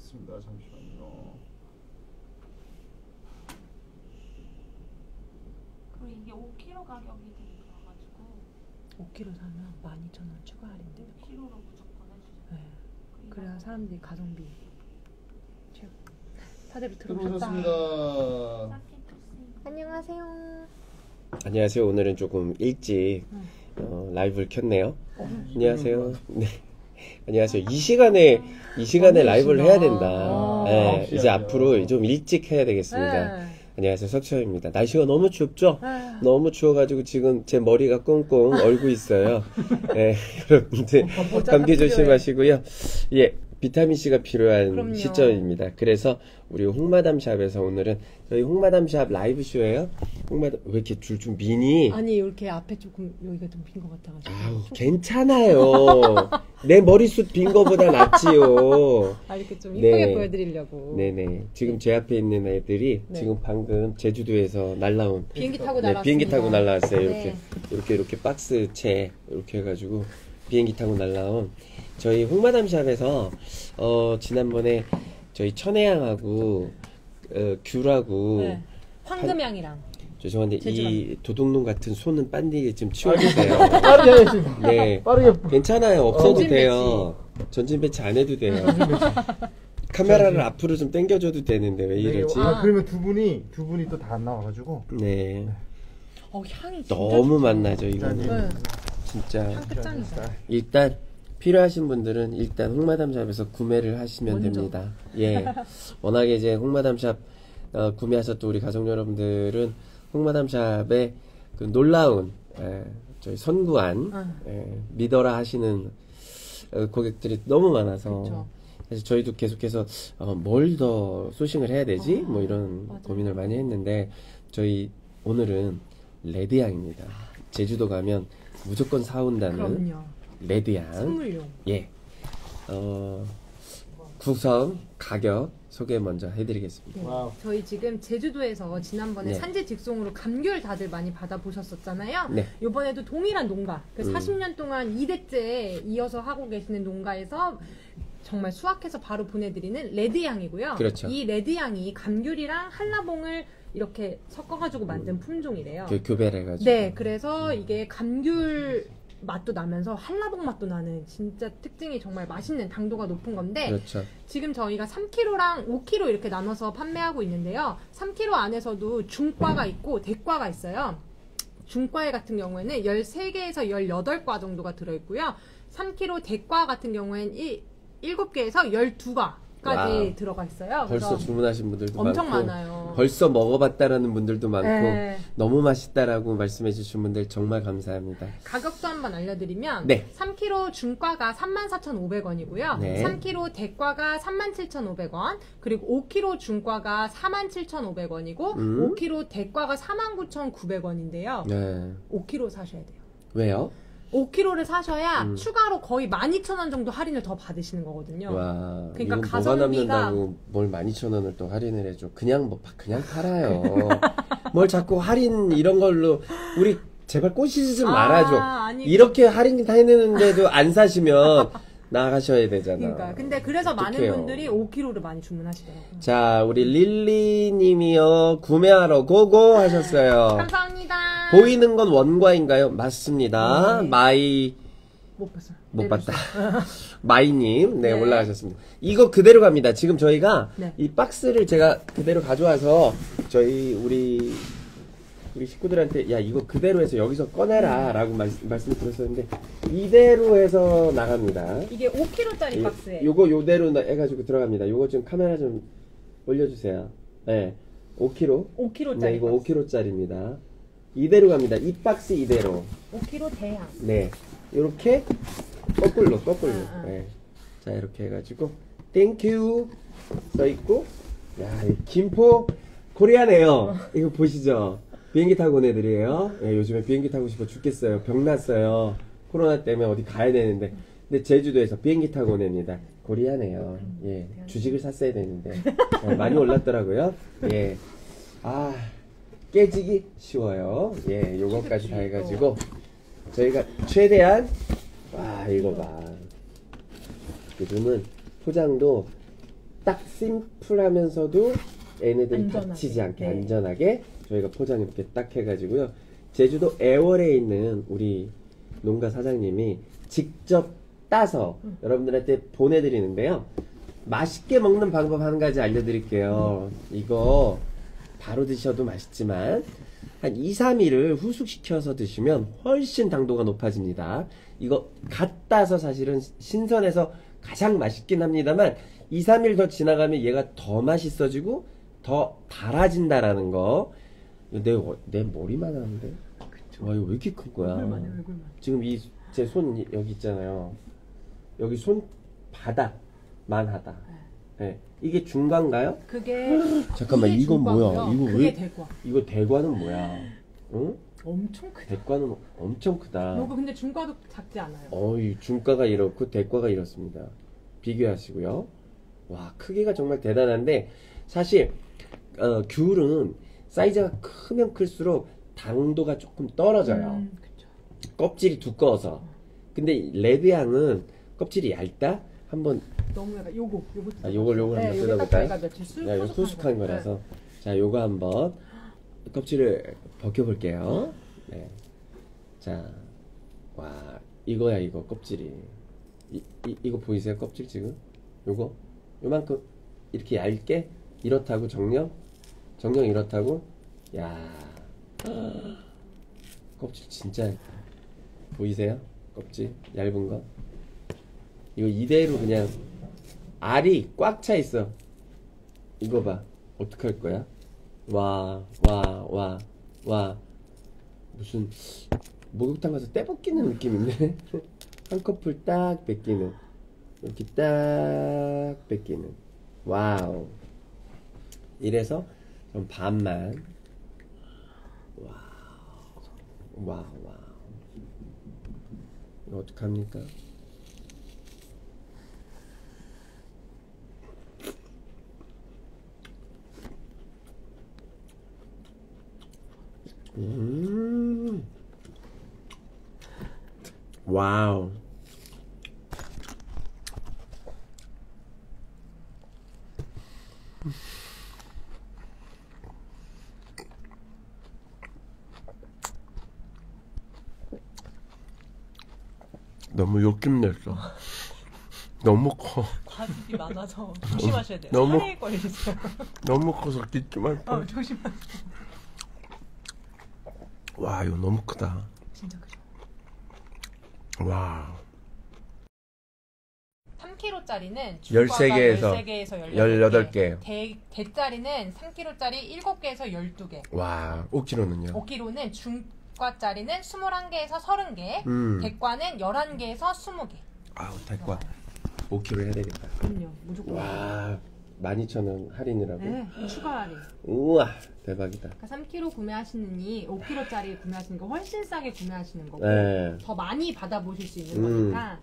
보겠습니다. 잠시만요. 그리고 이게 5kg 가격이 되게 좋아가지고 5kg 사면 12,000원 추가 할인돼요. 5kg로 무조건 해주세요. 네. 그래야 사람들이 가성비 최고. 사대로 들어오셨습니다. 안녕하세요. 안녕하세요. 오늘은 조금 일찍 라이브를 켰네요. 안녕하세요. 네. 안녕하세요. 이 시간에 라이브를 해야 된다. 네, 이제 앞으로 좀 일찍 해야 되겠습니다. 네. 안녕하세요. 석철입니다. 날씨가 너무 춥죠? 네. 너무 추워가지고 지금 제 머리가 꽁꽁 얼고 있어요. 네, 여러분들 감기 조심하시고요. 예, 비타민C가 필요한 그럼요. 시점입니다. 그래서 우리 홍마담샵에서 오늘은 저희 홍마담샵 라이브쇼예요. 왜 이렇게 줄 좀 미니? 아니 이렇게 앞에 조금 여기가 좀 빈 것 같아가지고. 아우, 괜찮아요. 내 머리숱 빈 거보다 낫지요. 아 이렇게 좀 이쁘게 네. 보여드리려고. 네네. 지금 제 앞에 있는 애들이 네. 지금 방금 제주도에서 날라온 비행기 타고 네, 날아왔습니다. 비행기 타고 날라왔어요. 네. 이렇게 박스채 이렇게 해가지고 비행기 타고 날라온 저희 홍마담샵에서 지난번에 저희 천혜향하고 귤하고 네. 황금향이랑. 죄송한데 제주랑. 이 도둑놈 같은 손은 빤디 좀 치워주세요. 빠르게 하겠습니다. 네. 빠르게. 괜찮아요. 없어도 전진 돼요. 전진 배치 안 해도 돼요. 카메라를 앞으로 좀 당겨줘도 되는데 왜 이러지? 그러면 두 분이 또 다 안 나와가지고. 네. 향이 진짜 너무 좋다. 맛나죠 이거는. 네. 진짜. 향 끝장이다. 일단 필요하신 분들은 일단 홍마담샵에서 구매를 하시면 먼저. 됩니다. 예. 워낙에 이제 홍마담샵 구매하셨던 우리 가족 여러분들은 홍마담샵의 그 놀라운 저희 선구안 믿어라 하시는 고객들이 너무 많아서 그쵸. 사실 저희도 계속해서 뭘 더 소싱을 해야 되지? 뭐 이런 맞아요. 고민을 많이 했는데 저희 오늘은 레드향입니다. 제주도 가면 무조건 사온다는 그럼요. 레드향. 선물용. 예. 구성, 가격 소개 먼저 해드리겠습니다. 네. 와우. 저희 지금 제주도에서 지난번에 네. 산지 직송으로 감귤 다들 많이 받아보셨었잖아요. 네. 이번에도 동일한 농가, 40년 동안 2대째 이어서 하고 계시는 농가에서 정말 수확해서 바로 보내드리는 레드향이고요. 그렇죠. 이 레드향이 감귤이랑 한라봉을 이렇게 섞어가지고 만든 품종이래요. 그 교배를 해가지고. 네, 그래서 이게 감귤 맛도 나면서 한라봉 맛도 나는 진짜 특징이 정말 맛있는 당도가 높은 건데 그렇죠. 지금 저희가 3kg랑 5kg 이렇게 나눠서 판매하고 있는데요. 3kg 안에서도 중과가 있고 대과가 있어요. 중과에 같은 경우에는 13개에서 18과 정도가 들어있고요. 3kg 대과 같은 경우에는 7개에서 12과까지 와우. 들어가 있어요. 벌써 주문하신 분들도 엄청 많고 많아요. 벌써 먹어봤다라는 분들도 많고 네. 너무 맛있다라고 말씀해 주신 분들 정말 감사합니다. 가격도 한번 알려드리면 네. 3kg 중과가 34,500원이고요. 네. 3kg 대과가 37,500원, 그리고 5kg 중과가 47,500원이고 5kg 대과가 49,900원인데요. 네. 5kg 사셔야 돼요. 왜요? 5kg를 사셔야 추가로 거의 12,000원 정도 할인을 더 받으시는 거거든요. 와, 그러니까 이건 뭐가 가성비가- 남는다고 뭘 12,000원을 또 할인을 해줘. 그냥 팔아요. 뭘 자꾸 할인 이런 걸로 우리 제발 꼬시지 좀 말아줘. 아니, 이렇게 할인 다 해내는데도 안 사시면 나가셔야 되잖아. 그러니까 근데 그래서 많은 어떡해요. 분들이 5kg를 많이 주문하시더라고요. 자, 우리 릴리님이요. 구매하러 고고 하셨어요. 감사합니다. 보이는 건 원과인가요? 맞습니다. 네. 마이 못 봤어요. 못 봤다. 마이님, 네, 네. 올라가셨습니다. 이거 그대로 갑니다. 지금 저희가 네. 이 박스를 제가 그대로 가져와서 저희 우리 식구들한테 야 이거 그대로 해서 여기서 꺼내라라고 말씀을 드렸었는데 이대로 해서 나갑니다. 이게 5kg짜리 박스에 요거 요대로 해가지고 들어갑니다. 요거 좀 카메라 좀 올려주세요. 네, 5kg. 5kg짜리 네, 이거 박스. 5kg짜리입니다. 이대로 갑니다. 이 박스 이대로. 5kg 대양. 네, 요렇게 거꾸로. 네. 자, 이렇게 해가지고 땡큐 써있고, 야, 이 김포 코리아네요. 이거 보시죠. 비행기 타고 온 애들이에요. 네, 요즘에 비행기 타고 싶어 죽겠어요. 병 났어요. 코로나 때문에 어디 가야 되는데. 근데 제주도에서 비행기 타고 온 애입니다. 코리아네요. 예, 주식을 샀어야 되는데 많이 올랐더라고요. 예, 아 깨지기 쉬워요. 예, 요거까지 다 해가지고 저희가 최대한 와 이거 봐. 요즘은 포장도 딱 심플하면서도 얘네들이 안전하게. 다치지 않게 네. 안전하게 저희가 포장 이렇게 딱 해가지고요. 제주도 애월에 있는 우리 농가 사장님이 직접 따서 여러분들한테 보내드리는데요. 맛있게 먹는 방법 한 가지 알려드릴게요. 이거 바로 드셔도 맛있지만 한 2, 3일을 후숙시켜서 드시면 훨씬 당도가 높아집니다. 이거 갓 따서 사실은 신선해서 가장 맛있긴 합니다만 2, 3일 더 지나가면 얘가 더 맛있어지고 더 달아진다라는 거. 내 머리만 하는데? 와, 이거 왜 이렇게 큰 거야? 얼굴만 해, 얼굴만. 지금 제 손 여기 있잖아요. 여기 손바닥만 하다. 네. 이게 중간가요? 그게 잠깐만, 이게 이건 뭐야? 중과고요. 이거 그게 왜- 대과. 이거 대과는 뭐야? 응? 엄청 크다. 대과는 엄청 크다. 요거 근데 중과도 작지 않아요. 이 중과가 이렇고 대과가 이렇습니다. 비교하시고요. 와, 크기가 정말 대단한데 사실 귤은 사이즈가 크면 클수록 당도가 조금 떨어져요. 그쵸. 껍질이 두꺼워서. 근데 레드향은 껍질이 얇다? 한번 너무 약간 요거 요걸 네, 한번 요게 딱 뜯어볼까요? 저희가 며칠 쑥 야, 이거 후숙한 거라서. 자, 요거 한번 껍질을 벗겨볼게요. 네. 자, 와, 이거야, 이거 껍질이. 이거 보이세요? 껍질 지금? 요거? 요만큼 이렇게 얇게 이렇다고 정령 이렇다고. 야, 껍질 진짜 얇다. 보이세요? 껍질 얇은 거. 이거 이대로 그냥 알이 꽉 차 있어. 이거 봐. 어떡할 거야? 와. 무슨 목욕탕 가서 때 벗기는 느낌인데? 한 커플 딱 뺏기는. 이렇게 딱 뺏기는. 와우. 이래서 좀 반만. 와우. 이거 어떡합니까? 와우. 너무 욕심냈어. 너무 커. 과즙이 많아서 조심하셔야 돼요. 너무- 살에 걸리세요. 너무 커서 기침할 뻔. 조심하세요. 와, 이거 너무 크다. 진짜 크죠. 와. 3kg짜리는 13개에서 13개에서 18개. 대짜리는 3kg짜리 7개에서 12개. 와, 5kg는요? 5kg는 중과짜리는 21개에서 30개. 음. 대과는 11개에서 20개. 아우, 대과. 5kg 해야 되겠다. 그럼요. 무조건. 와, 12,000원 할인이라고? 네, 추가 할인. 우와, 대박이다. 그러니까 3kg 구매하시느니 5kg짜리 구매하시는 거 훨씬 싸게 구매하시는 거고 네. 더 많이 받아보실 수 있는 음. 거니까.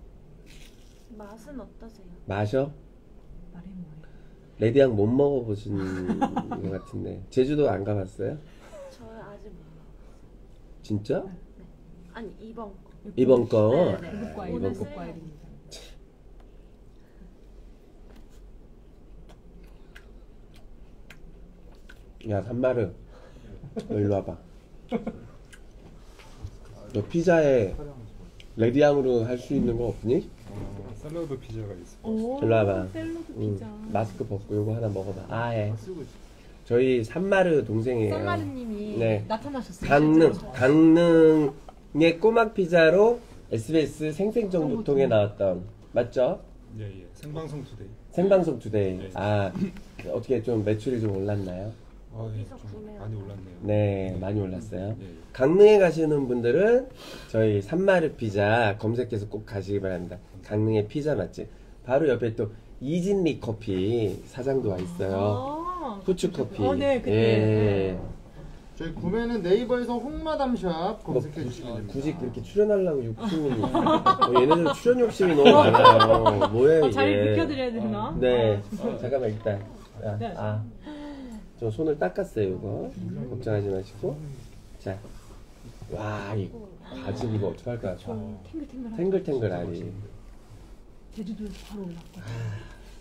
맛은 어떠세요? 마셔? 말해 뭐해. 레드향 못 먹어보신 것 같은데. 제주도 안 가봤어요? 저 아직 못 먹었어요. 진짜? 아니 이번 거. 이번 거? 네, 네. 고급 과일, 이번 고급 거. 과일입니다. 야, 산마르. 너 일로 와봐. 너 피자에 레드향으로 할 수 있는 거 없니? 샐러드 피자가 있어. 오, 일로 와봐. 샐러드 응. 피자. 마스크 벗고 요거 하나 먹어봐. 아, 저희 산마르 동생이에요. 썰마르님이 네. 나타나셨어요. 강릉의 꼬막 피자로 SBS 생생정보통에 나왔던, 맞죠? 예. 생방송 투데이. 생방송 투데이. 네. 아, 어떻게 좀 매출이 좀 올랐나요? 어디서 좀 구매하세요? 많이 올랐네요. 네, 많이 올랐어요. 예. 강릉에 가시는 분들은 저희 산마르 피자 검색해서 꼭 가시기 바랍니다. 강릉의 피자 맛집. 바로 옆에 또 이진리 커피 사장도 와 있어요. 아, 후추 커피. 네, 그때. 예. 저희 구매는 네이버에서 홍마담샵 검색해 주시면 됩니다. 굳이 그렇게 출연하려고 욕심이 얘네들 출연 욕심이 너무 많아요. 뭐야 잘 이게. 비켜드려야 되나? 네. 잠깐만 일단. 네. 저 손을 닦았어요 이거. 걱정하지 마시고. 자. 와, 이 바질 이거 어떡할까? 좀 탱글탱글하죠. 탱글탱글하니. 제주도에서 바로 올랐고.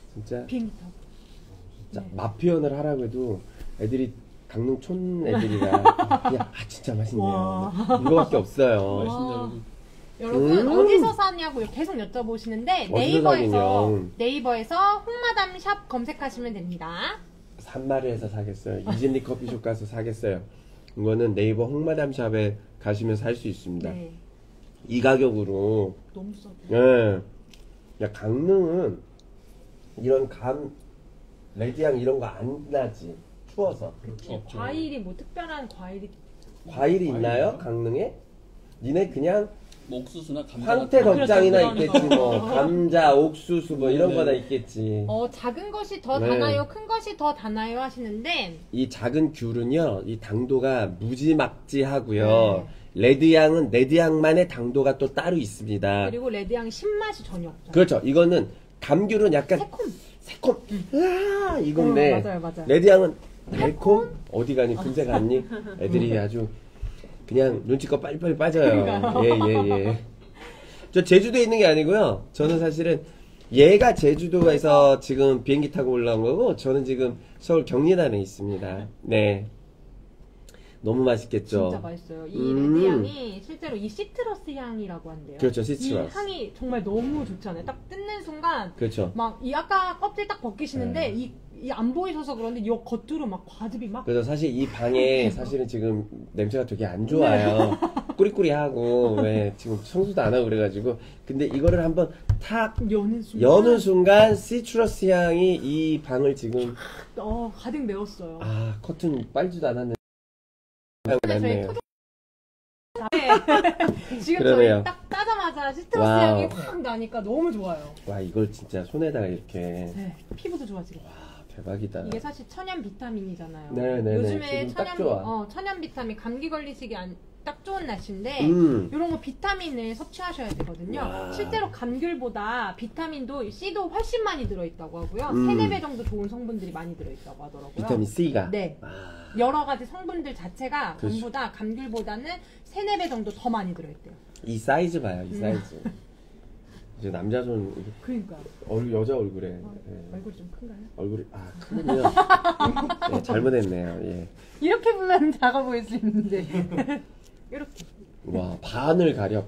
진짜 비행기 타고. 진짜 네. 맛 표현을 하라고 해도 애들이 강릉 촌 애들이라 그냥 진짜 맛있네요. 와. 이거밖에 없어요. 와. 여러분 어디서 사냐고 계속 여쭤보시는데 네이버에서 홍마담 샵 검색하시면 됩니다. 산말을 해서 사겠어요. 이진리 커피숍 가서 사겠어요. 이거는 네이버 홍마담 샵에 가시면 살 수 있습니다. 네. 이 가격으로. 너무 싸죠. 예. 야, 강릉은 이런 레드향 이런 거 안 나지. 추워서. 과일이 뭐 특별한 과일이 과일이 있나요? 강릉에? 니네 그냥 뭐 옥수수나 감자 황태 같은 거. 덕장이나 그렇죠, 있겠지 뭐. 감자, 옥수수 뭐 이런 거나 있겠지. 작은 것이 더 네. 다나요? 큰 것이 더 다나요? 하시는데 이 작은 귤은요, 이 당도가 무지막지하고요. 네. 레드향만의 당도가 또 따로 있습니다. 그리고 레드향 신맛이 전혀 없어요. 그렇죠. 이거는 감귤은 약간 새콤. 이건데 맞아요. 레드향은 달콤? 어디 가니? 군대 갔니? 애들이 아주 그냥 눈치껏 빨리빨리 빠져요. 예. 저 제주도에 있는 게 아니고요. 저는 사실은 얘가 제주도에서 지금 비행기 타고 올라온 거고 저는 지금 서울 경리단에 있습니다. 네. 너무 맛있겠죠. 진짜 맛있어요. 이 레드향이 실제로 이 시트러스 향이라고 한대요. 그렇죠, 이 시트러스. 향이 정말 너무 좋잖아요. 딱 뜯는 순간 그렇죠. 막 이 아까 껍질 딱 벗기시는데 이 안 보이셔서 그런데 요 겉으로 막 과즙이 막 그래서 사실 이 방에 사실은 지금 냄새가 되게 안 좋아요. 꾸리꾸리하고 왜 지금 청소도 안 하고 그래가지고 근데 이거를 한번 탁 여는 순간 시트러스 향이 이 방을 지금 가득 메웠어요. 커튼 빨지도 않았는데 저희 지금 그러네요. 저희 딱 따자마자 시트러스 와우. 향이 확 나니까 너무 좋아요. 와 이걸 진짜 손에다가 이렇게 네, 피부도 좋아지고. 대박이다. 이게 사실 천연 비타민이잖아요. 네네네. 요즘에 지금 딱 좋아. 천연 비타민 감기 걸리시기 딱 좋은 날씨인데 음. 이런 거 비타민을 섭취하셔야 되거든요. 와. 실제로 감귤보다 비타민도 C도 훨씬 많이 들어있다고 하고요. 3, 4배 정도 좋은 성분들이 많이 들어있다고 하더라고요. 비타민 C가. 네. 여러 가지 성분들 자체가 그렇죠. 전부 다 감귤보다는 3, 4배 정도 더 많이 들어있대요. 이 사이즈 봐요. 이 사이즈. 이제 남자 손 그러니까 여자 얼굴에 예. 얼굴이 좀 큰가요? 얼굴이 크군요. 네, 잘못했네요. 예. 이렇게 보면 작아 보일 수 있는데 이렇게. 와 반을 가려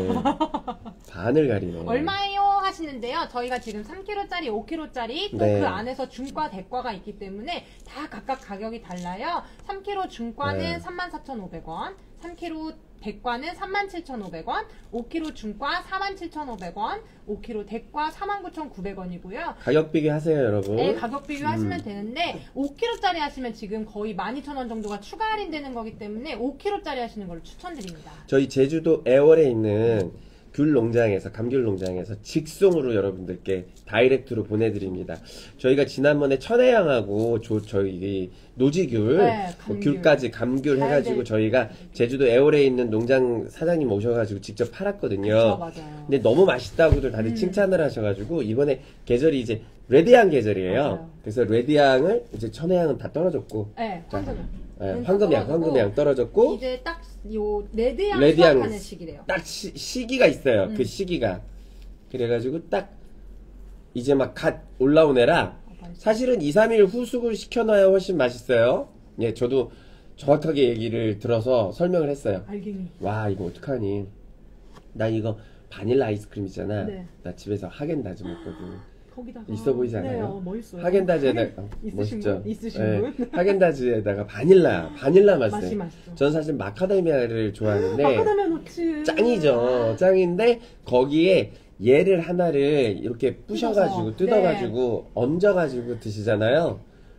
반을 가리네. 얼마예요 하시는데요. 저희가 지금 3kg짜리, 5kg짜리 또 그 네. 안에서 중과 대과가 있기 때문에 다 각각 가격이 달라요. 3kg 중과는 네. 34,500원, 3kg 대과는 37,500원, 5kg 중과 47,500원, 5kg 대과 49,900원이고요. 가격 비교하세요 여러분. 네, 가격 비교하시면 되는데 5kg짜리 하시면 지금 거의 12,000원 정도가 추가 할인되는 거기 때문에 5kg짜리 하시는 걸 추천드립니다. 저희 제주도 애월에 있는 귤 농장에서 감귤 농장에서 직송으로 여러분들께 다이렉트로 보내드립니다. 저희가 지난번에 천혜향하고 저희 노지귤 네, 뭐 감귤. 귤까지 감귤 해가지고 저희가 제주도 애월에 있는 농장 사장님 오셔가지고 직접 팔았거든요. 그렇죠, 맞아요. 근데 너무 맛있다고들 다들 칭찬을 하셔가지고 이번에 계절이 이제 레드향 계절이에요. 맞아요. 그래서 레드향을 이제 천혜향은 다 떨어졌고 네, 황금향. 황금향 떨어졌고 이제 딱 요 레드향 레드향 수확하는 시기래요. 딱 시기가 있어요. 그 시기가. 그래가지고 딱 이제 막 갓 올라온 애라 사실은 2, 3일 후숙을 시켜놔야 훨씬 맛있어요. 예, 저도 정확하게 얘기를 들어서 설명을 했어요. 알갱이. 와, 이거 어떡하니. 나 이거 바닐라 아이스크림 있잖아. 네. 나 집에서 하겐다즈 먹거든. 거기다가 있어 보이지 않아요? 네, 멋있어요. 하겐다즈에다가 있으신 멋있죠? 분? 있으신 예, 분? 하겐다즈에다가 바닐라 맛이 맛이에요. 맛있죠. 저는 사실 마카다미아를 좋아하는데 마카다미아 넣지. 짱이죠. 짱인데 거기에 얘를 하나를 이렇게 부셔가지고 뜯어서. 뜯어가지고 얹어가지고 드시잖아요.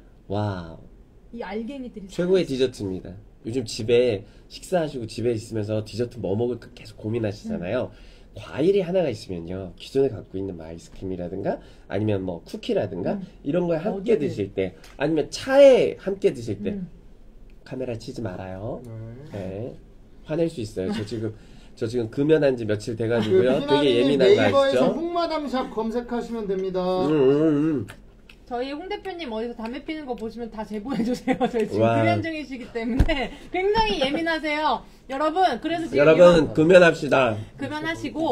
와, 이 알갱이들이 최고의 디저트입니다. 요즘 집에 식사하시고 집에 있으면서 디저트 뭐 먹을까 계속 고민하시잖아요. 과일이 하나가 있으면요, 기존에 갖고 있는 뭐 아이스크림이라든가 아니면 뭐 쿠키라든가 이런 거에 함께 어디든. 드실 때 아니면 차에 함께 드실 때 카메라 치지 말아요. 네. 화낼 수 있어요. 저 지금 금연한 지 며칠 돼가지고요. 되게 예민한 거 네이버에서 아시죠? 홍마담샵 검색하시면 됩니다. 저희 홍 대표님 어디서 담배 피는 거 보시면 다 제보해주세요. 저희 지금 와. 금연 중이시기 때문에 굉장히 예민하세요. 여러분, 그래서 지금 여러분 이런 금연합시다. 금연하시고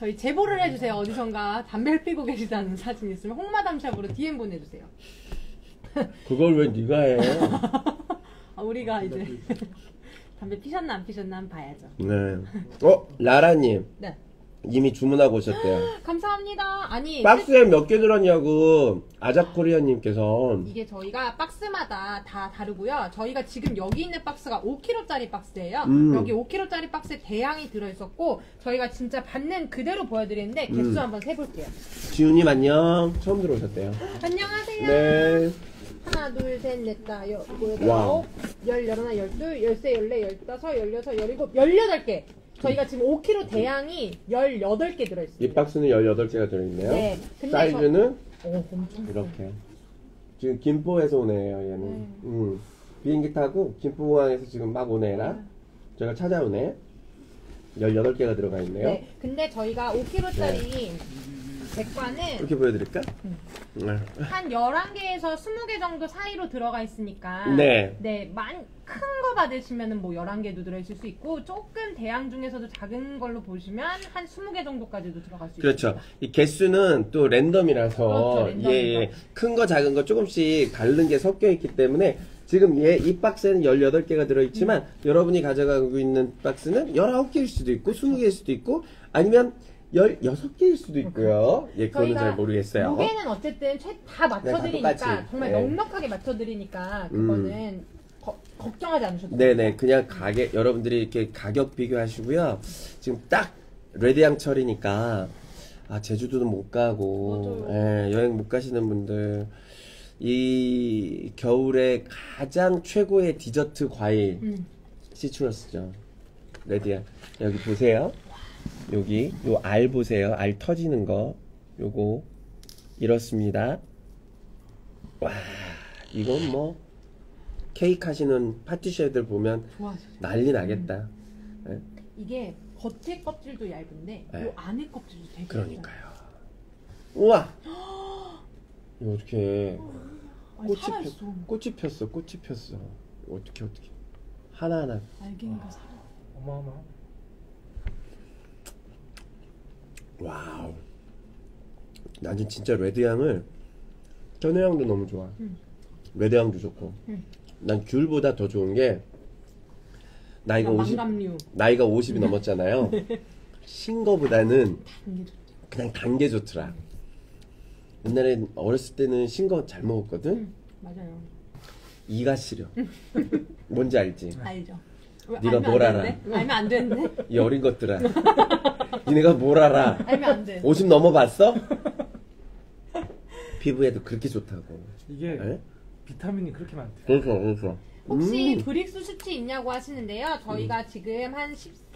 저희 제보를 해주세요. 어디선가 담배를 피고 계시다는 사진 있으면 홍마담샵으로 DM 보내주세요. 그걸 왜 네가 해? 우리가 이제 담배 피셨나 안 피셨나 한번 봐야죠. 네. 라라님. 네. 이미 주문하고 오셨대요. 감사합니다. 아니 박스에 몇 개 들었냐고 아자코리아님께서. 이게 저희가 박스마다 다 다르고요. 저희가 지금 여기 있는 박스가 5kg짜리 박스예요. 여기 5kg짜리 박스에 대양이 들어있었고 저희가 진짜 받는 그대로 보여드리는데 개수 한번 세볼게요. 지훈님 안녕. 처음 들어오셨대요. 안녕하세요. 네. 하나, 둘, 셋, 넷, 다, 여섯, 와우. 열, 열하나, 열둘, 열세, 열네, 열다섯, 열여섯, 열일곱, 18개. 저희가 지금 5kg 대양이 18개 들어있어요. 이 박스는 18개가 들어있네요. 네. 근데 사이즈는 엄청 이렇게. 지금 김포에서 오네요, 얘는. 비행기 타고 김포공항에서 지금 막 오네라. 제가 찾아오네. 18개가 들어가 있네요. 네. 근데 저희가 5kg짜리 백과는 이렇게 보여드릴까? 네. 한 11개에서 20개 정도 사이로 들어가 있으니까 네. 큰 거 받으시면은 뭐 11개도 들어있을 수 있고 조금 대양 중에서도 작은 걸로 보시면 한 20개 정도까지도 들어갈 수 그렇죠. 있어요. 이 개수는 또 랜덤이라서 그렇죠, 랜덤이죠. 큰 거 작은 거 조금씩 다른 게 섞여 있기 때문에 지금 이 박스에는 18개가 들어있지만 여러분이 가져가고 있는 박스는 19개일 수도 있고 20개일 수도 있고 아니면 16개일 수도 있고요. 그거는 잘 모르겠어요. 무게는 어쨌든 다 맞춰드리니까 똑같이. 정말 네. 넉넉하게 맞춰드리니까 그거는 걱정하지 않으셔도 네네, 돼요. 그냥 여러분들이 이렇게 가격 비교하시고요. 지금 딱 레드양철이니까, 제주도도 못 가고, 여행 못 가시는 분들, 이 겨울에 가장 최고의 디저트 과일, 시트러스죠. 레드양. 여기 보세요. 여기, 요 알 보세요. 알 터지는 거. 요거. 이렇습니다. 와, 이건 뭐, 케이크 하시는 파티셰들 보면 좋아하시죠? 난리 나겠다. 네? 이게 겉에 껍질도 얇은데 네. 요 안에 껍질도 되게 그러니까요. 우와! 이거 어떻게 얇아요. 살아있어. 꽃이 폈어. 어떻게. 하나하나. 알갱이가 살아. 어마어마. 와우. 나는 진짜 레드향을, 전해향도 너무 좋아. 레드향도 좋고. 난 귤보다 더 좋은 게, 나이가 50, 망감류. 나이가 50이 넘었잖아요. 신 거보다는 단게 좋죠. 그냥 단 게 좋더라. 옛날에 어렸을 때는 신 거 잘 먹었거든? 맞아요. 이가 시려. 뭔지 알지? 알죠. 네가 뭘 알아? 알면 안 되는데? 이 어린 것들아. 니네가 뭘 알아? 알면 안 돼. 50 넘어봤어? 피부에도 그렇게 좋다고. 이게 네? 비타민이 그렇게 많대요. 그래서. 혹시 브릭스 수치 있냐고 하시는데요. 저희가 지금 한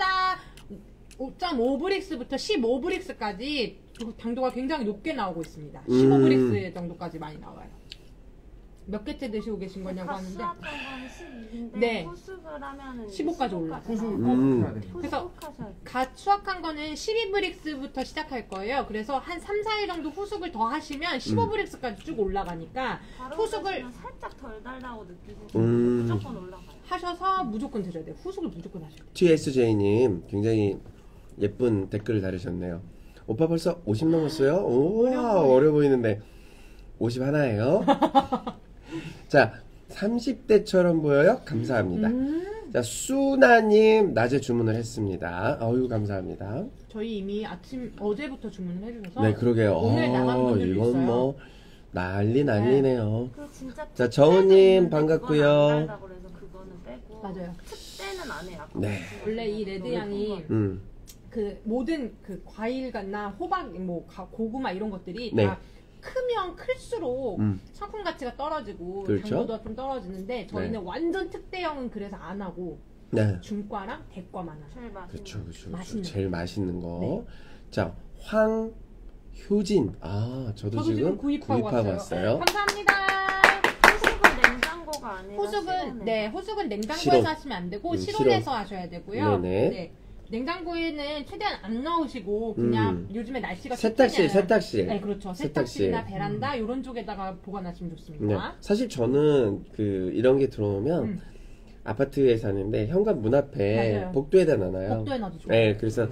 14.5브릭스부터 15브릭스까지 당도가 굉장히 높게 나오고 있습니다. 15브릭스 정도까지 많이 나와요. 몇 개째 드시고 계신 거냐고 하는데 수학한 건 12인데 네. 호수를 하면은 15까지 올라. 그래서 갓 수확한 거는 12브릭스부터 시작할 거예요. 그래서 한 3, 4일 정도 후숙을 더 하시면 15브릭스까지 쭉 올라가니까 후숙을 살짝 덜 달라고 느끼시면 무조건 올라가요. 하셔서 무조건 드셔야 돼요. 후숙을 무조건 하셔야 돼요. TSJ님 굉장히 예쁜 댓글을 달으셨네요. 오빠 벌써 50 넘었어요? 우와, 어려 보이는데 50 하나예요? 자, 30대처럼 보여요? 감사합니다. 자, 수나님 낮에 주문을 했습니다. 어유 감사합니다. 저희 이미 어제부터 주문을 해주셔서 네, 그러게요. 오늘 나간 분들도 이건 있어요. 뭐 난리네요. 그 진짜 자, 정은님 반갑고요. 그래서 그거는 빼고 맞아요. 특대는 안 해요. 네. 원래 이 레드 향이 그 모든 그 과일이나 호박, 뭐 고구마 이런 것들이 네. 다 크면 클수록 상품 가치가 떨어지고 그렇죠. 당도가 좀 떨어지는데 저희는 네. 완전 특대형은 그래서 안 하고 네. 중과랑 대과만 하죠. 제일 맛있는 그렇죠. 맛있는 제일 맛있는 거. 네. 자, 황효진. 저도 지금 구입하고 왔어요. 감사합니다. 호수는 냉장고가 아니라 호숙은 냉장고에서 실온. 하시면 안 되고 실온. 실온에서 하셔야 되고요. 네네. 네. 냉장고에는 최대한 안 넣으시고 그냥 요즘에 날씨가 세탁실. 네, 그렇죠. 세탁실이나 베란다 이런 쪽에다가 보관하시면 좋습니다. 네. 사실 저는 이런 게 들어오면 아파트에 사는데 현관 문 앞에 맞아요. 복도에다 놔놔요. 복도에 놔도 좋아요. 네, 그래서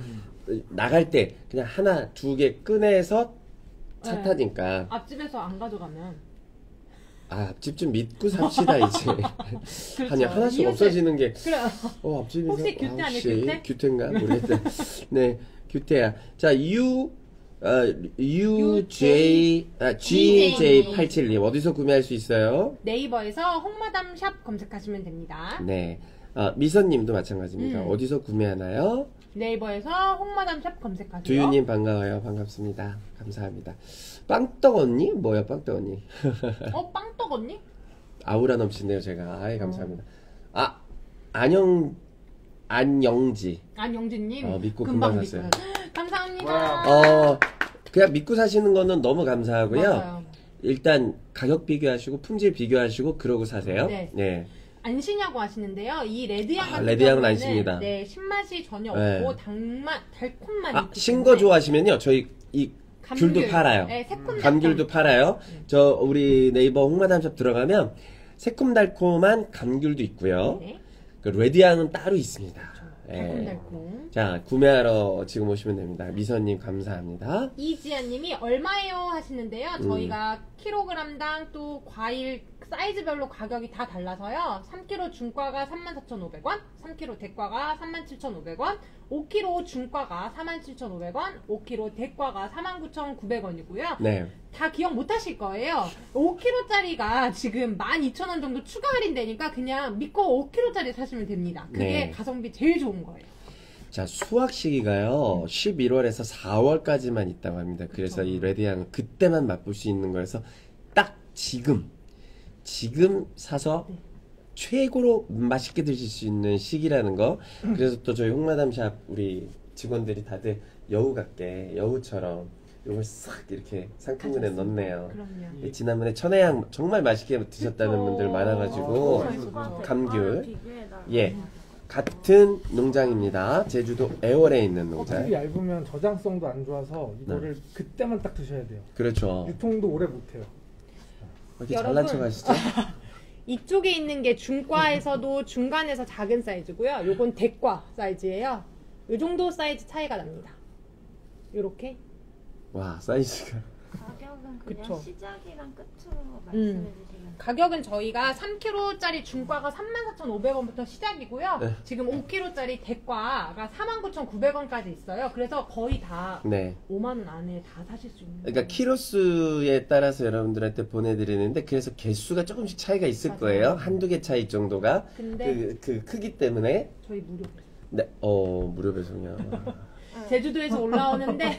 나갈 때 그냥 하나, 두 개 꺼내서 차 네. 타니까. 앞집에서 안 가져가면. 아, 앞집 좀 믿고 삽시다, 이제. 그렇죠. 아니, 하나씩 이웃에- 없어지는 게. 그래. 앞집에서. 혹시 규태 아니에요, 규태? 규태인가? 모르겠다. 네, 규태야. 자, GJ87님. 어디서 구매할 수 있어요? 네이버에서 홍마담 샵 검색하시면 됩니다. 네. 미선님도 마찬가지입니다. 음. 어디서 구매하나요? 네이버에서 홍마담 샵 검색하세요. 두유님 반가워요. 반갑습니다. 감사합니다. 빵떡 언니? 뭐야, 빵떡 언니? 빵떡 언니? 아우라 넘치네요, 제가. 아이, 감사합니다. 안영지. 안영진님. 믿고 금방 금방 샀어요. 믿고요. 감사합니다. 그냥 믿고 사시는 거는 너무 감사하고요. 맞아요. 일단 가격 비교하시고 품질 비교하시고 그러고 사세요. 네. 안 쉬냐고 하시는데요. 이 레드향 같은 레드향은 안 경우에는 쉽니다. 네, 신맛이 전혀 네. 없고 달콤만 있기 신 때문에 거 좋아하시면요. 저희 이 감귤. 귤도 팔아요. 네, 새콤달콤. 감귤도 팔아요. 우리 네이버 홍마담샵 들어가면 새콤달콤한 감귤도 있고요. 네. 그 레드향은 따로 있습니다. 예. 달콤달콤. 자, 구매하러 지금 오시면 됩니다. 미선님 감사합니다. 이지아님이 얼마예요 하시는데요. 저희가 킬로그램당 또 과일 사이즈별로 가격이 다 달라서요. 3kg 중과가 34,500원, 3kg 대과가 37,500원, 5kg 중과가 47,500원, 5kg 대과가 49,900원이고요. 네. 다 기억 못 하실 거예요. 5kg짜리가 지금 12,000원 정도 추가 할인되니까 그냥 믿고 5kg짜리 사시면 됩니다. 그게 네. 가성비 제일 좋은 거예요. 자, 수확 시기가요. 11월에서 4월까지만 있다고 합니다. 그래서 이 레드향은 그때만 맛볼 수 있는 거여서 딱 지금 사서 최고로 맛있게 드실 수 있는 시기라는 거. 그래서 또 저희 홍마담샵 우리 직원들이 다들 여우 같게 여우처럼 이걸 싹 이렇게 상품군에 넣네요. 그럼요. 지난번에 천혜향 정말 맛있게 드셨다는 그쵸. 분들 많아가지고 맛있어. 감귤. 예. 같은 농장입니다. 제주도 애월에 있는 농장. 껍질이 얇으면 저장성도 안 좋아서 이거를 그때만 딱 드셔야 돼요. 그렇죠. 유통도 오래 못해요. 이렇게 여러분. 잘난 척 하시죠? 이쪽에 있는 게 중과에서도 중간에서 작은 사이즈고요. 요건 대과 사이즈예요. 요 정도 사이즈 차이가 납니다. 요렇게. 와, 사이즈가. 가격은 그냥 그쵸. 시작이랑 끝으로 말씀해 주시면 가격은 저희가 3kg짜리 중과가 34,500원부터 시작이고요. 네. 지금 5kg짜리 대과가 49,900원까지 있어요. 그래서 거의 다 네. 5만원 안에 다 사실 수 있는 그러니까 거예요. 키로수에 따라서 여러분들한테 보내드리는데 그래서 개수가 조금씩 차이가 있을 맞아요. 거예요. 한두 개 차이 정도가. 근데 그 크기 때문에. 저희 무료. 네, 무료 배송이야. 제주도에서 올라오는데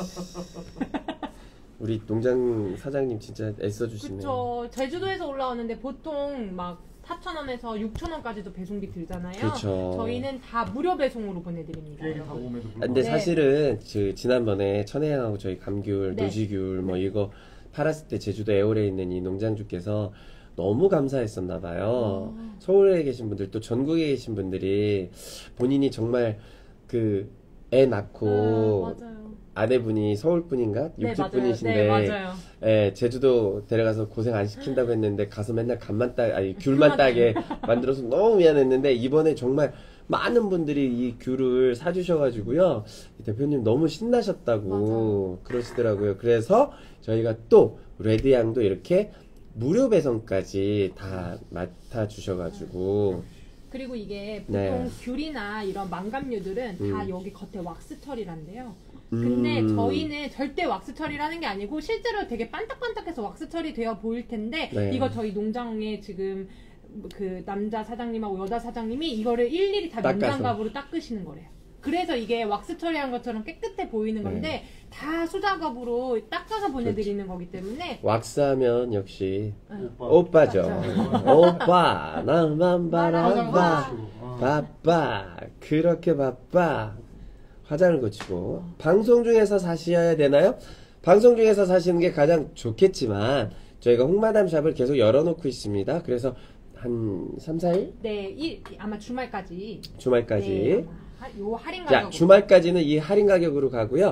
우리 농장 사장님 진짜 애써주시네. 그쵸. 제주도에서 올라오는데 보통 막 4,000원에서 6,000원까지도 배송비 들잖아요. 그쵸. 저희는 다 무료 배송으로 보내드립니다. 비행기 타고 여러분. 오면도 아, 근데 네. 사실은 지난번에 천혜향하고 저희 감귤, 네. 노지귤 뭐 이거 팔았을 때 제주도 애월에 있는 이 농장주께서 너무 감사했었나 봐요. 서울에 계신 분들 또 전국에 계신 분들이 본인이 정말 그 애 낳고 맞아요. 아내분이 서울 분인가? 네, 육지 맞아요. 분이신데 네, 맞아요. 예, 제주도 데려가서 고생 안 시킨다고 했는데 가서 맨날 귤만 따게 만들어서 너무 미안했는데 이번에 정말 많은 분들이 이 귤을 사주셔가지고요. 대표님 너무 신나셨다고 그러시더라고요. 그래서 저희가 또 레드향도 이렇게 무료 배송까지 다 맡아주셔가지고 그리고 이게 보통 네. 귤이나 이런 망감류들은 다 음. 여기 겉에 왁스 처리란데요. 근데 저희는 절대 왁스 처리라는 게 아니고 실제로 되게 반딱반딱해서 왁스 처리되어 보일 텐데 네. 이거 저희 농장에 지금 그 남자 사장님하고 여자 사장님이 이거를 일일이 다 닦아서. 면장갑으로 닦으시는 거래요. 그래서 이게 왁스 처리한 것처럼 깨끗해 보이는 건데 네. 다 수작업으로 닦아서 보내드리는 거기 때문에 왁스하면 역시 오빠. 오빠죠. 맞죠. 오빠 나만 바라봐. 아. 바빠. 그렇게 바빠. 화장을 고치고 방송 중에서 사셔야 되나요? 방송 중에서 사시는 게 가장 좋겠지만 저희가 홍마담 샵을 계속 열어놓고 있습니다. 그래서 한 3, 4일? 네, 아마 주말까지 주말까지. 네, 아마 요 할인 자, 가격 주말까지는 이 할인 가격으로 가고요.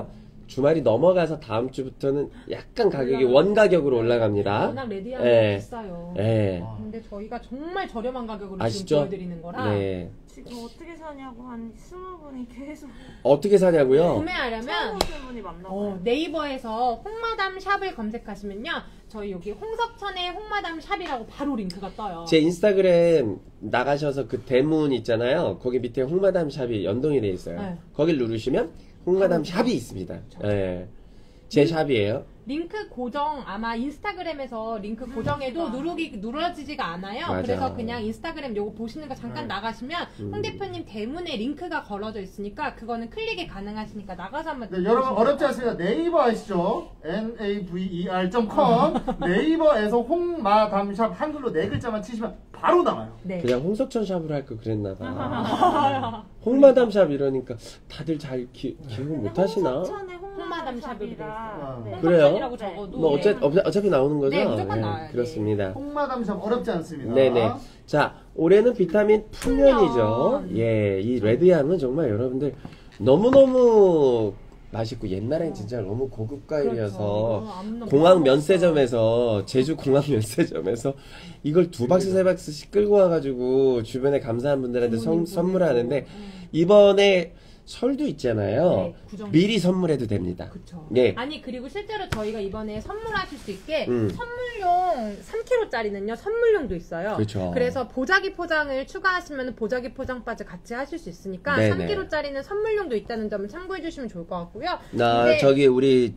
주말이 넘어가서 다음 주부터는 약간 가격이 올라가요. 원 가격으로 올라갑니다. 워낙 레디안이 예. 비싸요. 예. 근데 저희가 정말 저렴한 가격으로 아시죠? 지금 보여드리는 거라 네. 지금 어떻게 사냐고 한 20분이 계속 어떻게 사냐고요? 구매하려면 처음 오신 분이 많나봐요. 네이버에서 홍마담 샵을 검색하시면요, 저희 여기 홍석천의 홍마담 샵이라고 바로 링크가 떠요. 제 인스타그램 나가셔서 그 대문 있잖아요. 거기 밑에 홍마담 샵이 연동이 돼 있어요. 네. 거길 누르시면 홍마담 샵이 있습니다. 예. 제 샵이에요. 링크 고정, 아마 인스타그램에서 링크 고정해도 누러지지가 않아요. 맞아. 그래서 그냥 인스타그램 요거 보시는 거 잠깐 나가시면 홍 대표님 대문에 링크가 걸어져 있으니까 그거는 클릭이 가능하시니까 나가서 한번 네, 여러분 어렵지 않습니다. 네이버 아시죠? naver.com 네이버에서 홍마담샵 한글로 4글자만 치시면 바로 나와요. 네. 그냥 홍석천 샵으로 할 걸 그랬나봐. 홍마담 샵 이러니까 다들 잘 기억 못 하시나? 홍석천의 홍마담 샵이 샵이라. 네. 그래요? 홍석천이라고 적어도 뭐 어차피 나오는 거죠? 네, 무조건 나와요. 그렇습니다. 홍마담샵 어렵지 않습니다. 네네. 자, 올해는 비타민 풍년이죠. 풍년. 예, 이 레드향은 정말 여러분들 너무너무 맛있고 옛날엔 진짜 너무 고급 과일이어서 그렇죠. 공항 면세점에서 제주 공항 면세점에서 이걸 2박스 3박스씩 끌고 와가지고 주변에 감사한 분들한테 선물하는데 이번에 설도 있잖아요. 네, 구정. 미리 선물해도 됩니다. 그쵸. 예. 아니 그리고 실제로 저희가 이번에 선물하실 수 있게 음. 선물용 3kg짜리는요 선물용도 있어요. 그쵸. 그래서 보자기 포장을 추가하시면 보자기 포장까지 같이 하실 수 있으니까 네네. 3kg짜리는 선물용도 있다는 점을 참고해 주시면 좋을 것 같고요. 나 근데 저기 우리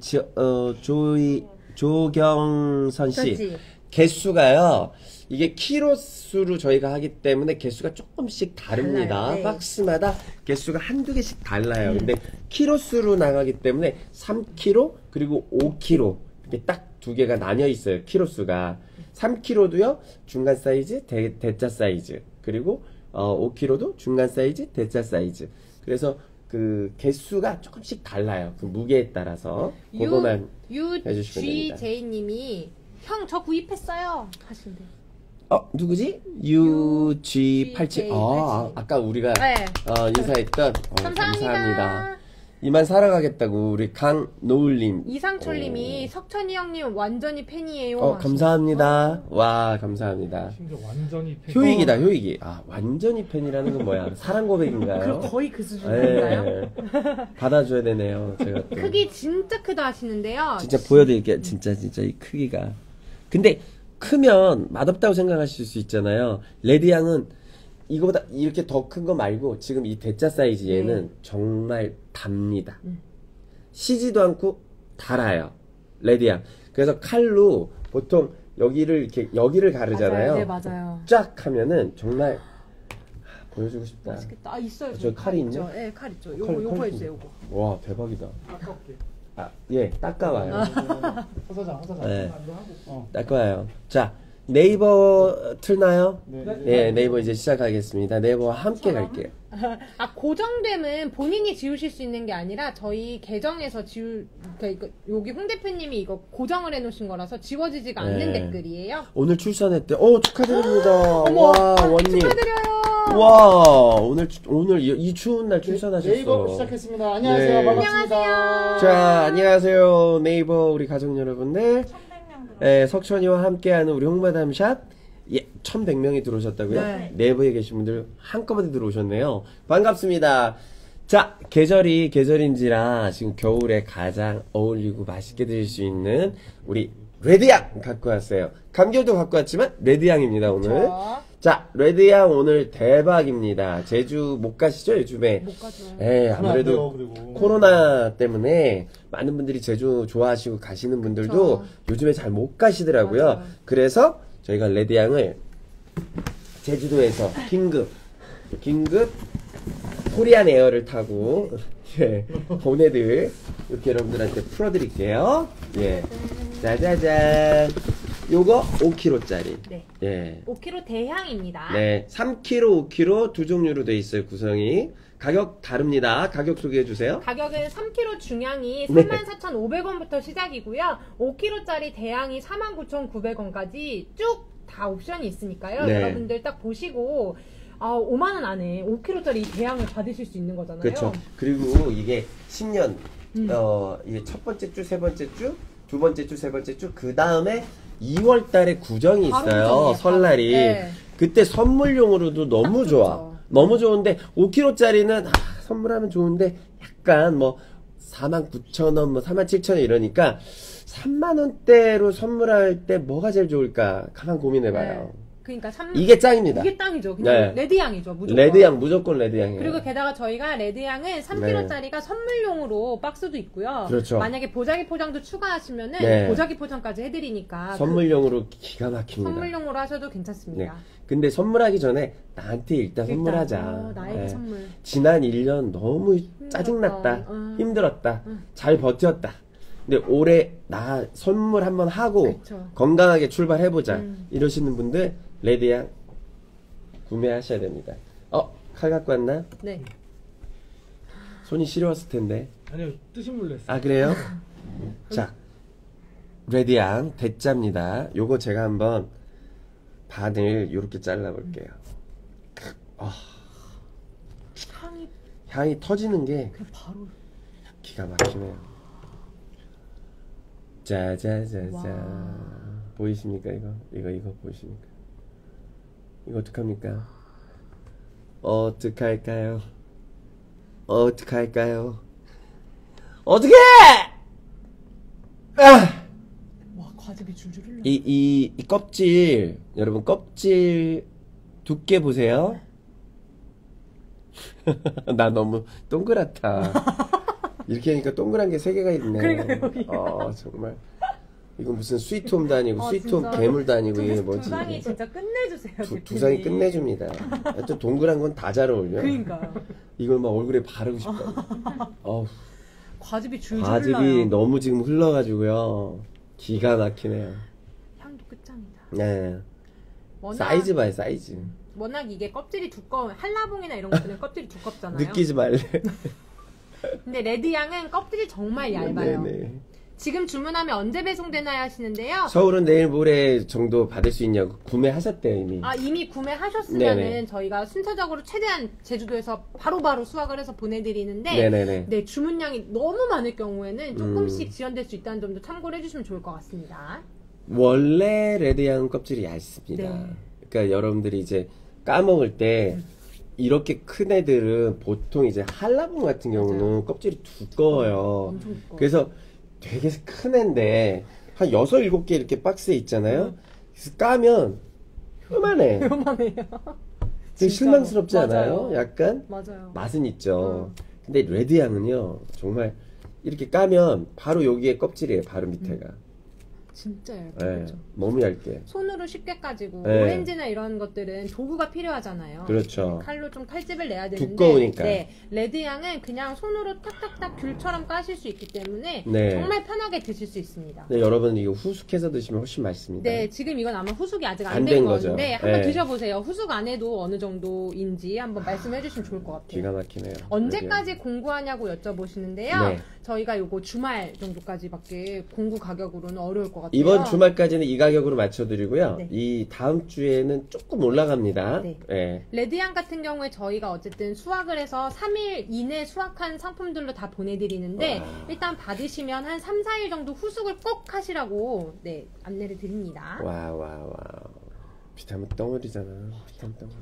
조경선 씨 그렇지. 개수가요. 이게 키로수로 저희가 하기 때문에 개수가 조금씩 다릅니다. 달라요. 네. 박스마다 개수가 한두 개씩 달라요. 근데 키로수로 나가기 때문에 3kg 그리고 5kg 이렇게 딱 두 개가 나뉘어 있어요. 키로수가 3kg도요 중간 사이즈, 대자 사이즈 그리고 5kg도 중간 사이즈, 대자 사이즈. 그래서 그 개수가 조금씩 달라요. 그 무게에 따라서 그거만 해주시면 됩니다. UGJ님이 형 저 구입했어요 하신대요. 누구지? UG87. 아까 우리가 네. 인사했던 감사합니다. 감사합니다. 이만 살아가겠다고 우리 강노을님. 이상철님이 석천이 형님 완전히 팬이에요. 감사합니다. 와, 감사합니다. 심지어 완전히 효익이다, 효익이. 완전히 팬이라는 건 뭐야? 사랑 고백인가요? 거의 그 수준인가요? 네. 받아줘야 되네요. 제가 또. 크기 진짜 크다 하시는데요. 진짜 보여드릴게요. 진짜 이 크기가. 근데 크면 맛없다고 생각하실 수 있잖아요. 레드향은 이거보다 이렇게 더 큰 거 말고 지금 이 대짜 사이즈 얘는 정말 답니다. 시지도 않고 달아요. 레드향. 그래서 칼로 보통 여기를 가르잖아요. 네, 맞아요. 쫙 하면은 정말 보여주고 싶다. 맛있겠다. 있어요. 저 칼이 있네? 있죠. 네, 칼 있죠. 칼 요거 좀- 해주세요. 요거. 와, 대박이다. 아깝게. 예, 닦아와요. 허사장 네. 안도 하고. 닦아와요. 자, 네이버 틀나요? 네. 예, 네이버 이제 시작하겠습니다. 네이버와 함께 갈게요. 고정됨은 본인이 지우실 수 있는 게 아니라 저희 계정에서 그러니까 여기 홍 대표님이 이거 고정을 해놓으신 거라서 지워지지가 않는 네. 댓글이에요. 오늘 출산했대. 축하드립니다. 어머, 와, 원님. 축하드려요. 와, 오늘 이 추운 날 출산하셨어. 네이버 시작했습니다. 안녕하세요. 네. 반갑습니다. 자, 안녕하세요. 네이버 우리 가족 여러분들. 1100명 예, 석천이와 함께하는 우리 홍마담 샵. 예, 1100명이 들어오셨다고요? 네. 네이버에 계신 분들 한꺼번에 들어오셨네요. 반갑습니다. 자, 계절인지라 지금 겨울에 가장 어울리고 맛있게 드실 수 있는 우리 레드향 갖고 왔어요. 감귤도 갖고 왔지만 레드향입니다, 오늘. 그렇죠. 자, 레드향 오늘 대박입니다. 제주 못 가시죠, 요즘에? 못 가죠. 예, 아무래도 그리고. 코로나 때문에 많은 분들이 제주 좋아하시고 가시는 분들도 그쵸. 요즘에 잘 못 가시더라고요. 맞아요. 그래서 저희가 레드향을 제주도에서 긴급 코리안 에어를 타고 예, 보내들 이렇게 여러분들한테 풀어드릴게요. 예, 짜자잔. 요거 5kg짜리. 네. 예. 5kg 대향입니다. 네, 3kg, 5kg 두 종류로 돼 있어요, 구성이. 가격 다릅니다. 가격 소개해 주세요. 가격은 3kg 중량이 네. 34,500원부터 시작이고요. 5kg짜리 대향이 49,900원까지 쭉 다 옵션이 있으니까요. 네. 여러분들 딱 보시고 5만원 안에 5kg짜리 대향을 받으실 수 있는 거잖아요. 그렇죠. 그리고 이게 10년 이게 첫 번째 주, 세 번째 주, 두 번째 주, 세 번째 주, 그 다음에 2월 달에 구정이 바로 있어요. 구정이에요, 설날이. 네. 그때 선물용으로도 너무 딱 좋아. 좋죠. 너무 좋은데 5kg짜리는 선물하면 좋은데 약간 뭐 49,000원, 뭐 47,000원 이러니까 3만원대로 선물할 때 뭐가 제일 좋을까? 가만 고민해봐요. 네. 그러니까 이게 짱입니다. 이게 땅이죠. 그냥 네. 레드향이죠. 무조건. 레드향, 무조건 레드향이에요. 그리고 게다가 저희가 레드향은 3kg짜리가 선물용으로 박스도 있고요. 그렇죠. 만약에 보자기 포장도 추가하시면은 네. 보자기 포장까지 해드리니까 선물용으로 기가 막힙니다. 선물용으로 하셔도 네. 괜찮습니다. 근데 선물하기 전에 나한테 일단 선물하자. 나에게 네. 선물. 지난 1년 너무 짜증났다. 힘들었다. 잘 버텼다. 근데 올해 나 선물 한번 하고 그쵸. 건강하게 출발해보자. 이러시는 분들 레드향 구매하셔야 됩니다. 칼 갖고 왔나? 네. 손이 시려웠을 텐데. 아니요, 뜨신 물로 했어요. 아 그래요? 자, 레드향 대짜입니다. 요거 제가 한번 반을 요렇게 잘라볼게요. 향이 터지는 게 그냥 바로. 기가 막히네요. 짜자자자. 와. 보이십니까 이거? 이거 보이십니까? 이거 어떡합니까? 어떡할까요? 어떡할까요? 어떡해! 아! 와, 과즙이 줄줄 흘러. 이 껍질, 여러분 껍질 두께 보세요. 나 너무 동그랗다. 이렇게 하니까 동그란 게 3개가 있네. 그러니까요. 정말. 이건 무슨 스위트홈도 아니고 스위트홈 진짜. 괴물도 아니고 이게 뭐지? 두상이 진짜 끝내주세요. 두상이 끝내줍니다. 하여튼 동그란 건 다 잘 어울려. 그러니까요. 이걸 막 얼굴에 바르고 싶다. 어우, 과즙이 줄줄 과즙이 흘러요. 너무 지금 흘러가지고요. 기가 막히네요. 향도 끝장이다. 네. 워낙, 사이즈 봐요, 사이즈. 워낙 이게 껍질이 두꺼운 한라봉이나 이런 것들은 껍질이 두껍잖아요. 느끼지 말래. 근데 레드향은 껍질이 정말 얇아요. 네네. 지금 주문하면 언제 배송되나요 하시는데요. 서울은 내일 모레 정도 받을 수 있냐고 구매하셨대요 이미. 이미 구매하셨으면은 네네. 저희가 순차적으로 최대한 제주도에서 바로바로 수확을 해서 보내드리는데 네네네. 네, 주문량이 너무 많을 경우에는 조금씩 지연될 수 있다는 점도 참고를 해주시면 좋을 것 같습니다. 원래 레드향 껍질이 얇습니다. 네. 그러니까 여러분들이 이제 까먹을 때 이렇게 큰 애들은 보통 이제 한라봉 같은 경우는 껍질이 두꺼워요. 엄청 두꺼워요. 그래서 되게 큰 애인데 한 6, 7개 이렇게 박스에 있잖아요. 그래서 까면 요만해. 요만해요. 되게 실망스럽지 맞아요. 않아요? 약간? 맞아요. 맛은 있죠. 근데 레드향은요 정말 이렇게 까면 바로 여기에 껍질이에요. 바로 밑에가. 진짜 얇죠. 네, 그렇죠. 너무 얇게. 손으로 쉽게 까지고 네. 오렌지나 이런 것들은 도구가 필요하잖아요. 그렇죠. 칼로 좀 칼집을 내야 되는데 두꺼우니까. 네, 레드향은 그냥 손으로 탁탁탁 귤처럼 까실 수 있기 때문에 네. 정말 편하게 드실 수 있습니다. 네, 여러분 이거 후숙해서 드시면 훨씬 맛있습니다. 네, 지금 이건 아마 후숙이 아직 안 안 된 된 거죠. 건데 한번 네. 드셔보세요. 후숙 안 해도 어느 정도인지 한번 말씀해 주시면 좋을 것 같아요. 기가 막히네요. 언제까지 공구하냐고 여쭤보시는데요. 네. 저희가 요거 주말 정도까지밖에 공구 가격으로는 어려울 것 같아요. 이번 주말까지는 이 가격으로 맞춰드리고요. 네. 이 다음 주에는 조금 올라갑니다. 네. 네. 레드향 같은 경우에 저희가 어쨌든 수확을 해서 3일 이내 수확한 상품들로 다 보내드리는데 일단 받으시면 한 3, 4일 정도 후숙을 꼭 하시라고 네, 안내를 드립니다. 와. 비타민 덩어리잖아. 비타민 덩어리.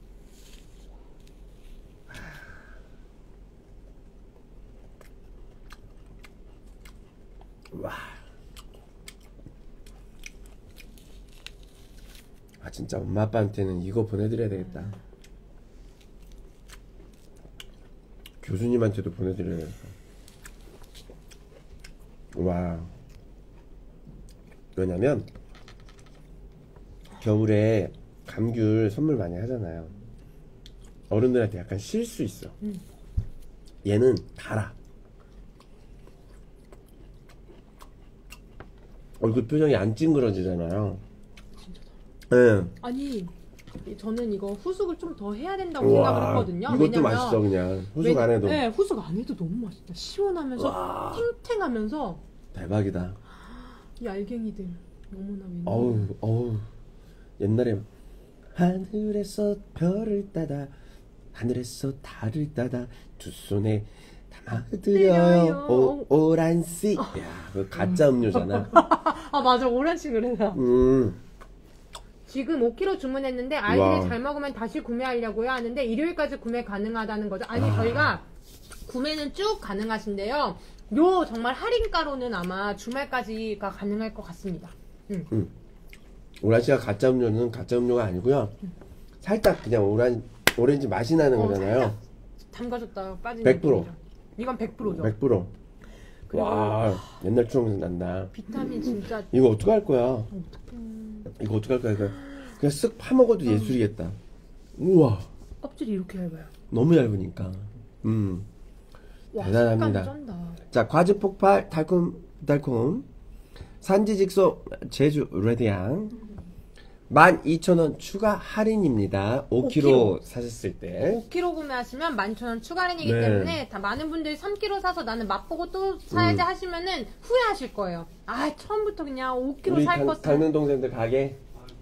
와. 진짜 엄마 아빠한테는 이거 보내드려야 되겠다. 교수님한테도 보내드려야겠다. 와. 왜냐면 겨울에 감귤 선물 많이 하잖아요. 어른들한테 약간 실 수 있어. 얘는 달아. 얼굴 표정이 안 찡그러지잖아요. 네. 아니 저는 이거 후숙을 좀 더 해야 된다고 생각을 했거든요. 이것도 왜냐면 맛있어 그냥. 후숙 안 해도. 네, 후숙 안 해도 너무 맛있다. 시원하면서 탱탱하면서 대박이다. 이 알갱이들 너무나 웬일. 어우. 옛날에 하늘에서 별을 따다 하늘에서 달을 따다 두 손에 드려요. 오란씨. 야, 그 가짜 음료잖아. 아 맞아 오란씨 그래서. 지금 5kg 주문했는데 아이들이 와. 잘 먹으면 다시 구매하려고요 하는데 일요일까지 구매 가능하다는 거죠. 아니 저희가 구매는 쭉 가능하신데요. 요 정말 할인가로는 아마 주말까지가 가능할 것 같습니다. 오란씨가 가짜 음료는 가짜 음료가 아니고요. 살짝 그냥 오렌지 맛이 나는 거잖아요. 살짝 담가줬다 빠진 100%. 느낌이죠. 이건 100%죠. 100%. 와, 옛날 추억 난다. 비타민 진짜 이거 어떡할 거야? 이거 어떡할 거야? 그냥 쓱 파먹어도 예술이겠다. 우와, 껍질이 이렇게 얇아요. 너무 얇으니까. 와, 대단합니다. 식감 쩐다. 자, 과즙 폭발 달콤 산지직소 제주 레드향 12,000원 추가 할인입니다. 5kg 사셨을 때. 5kg 구매하시면 11,000원 추가 할인이기 네. 때문에 다 많은 분들이 3kg 사서 나는 맛보고 또 사야지 하시면은 후회하실 거예요. 아 처음부터 그냥 5kg 우리 살 것. 강릉 동생들 가게.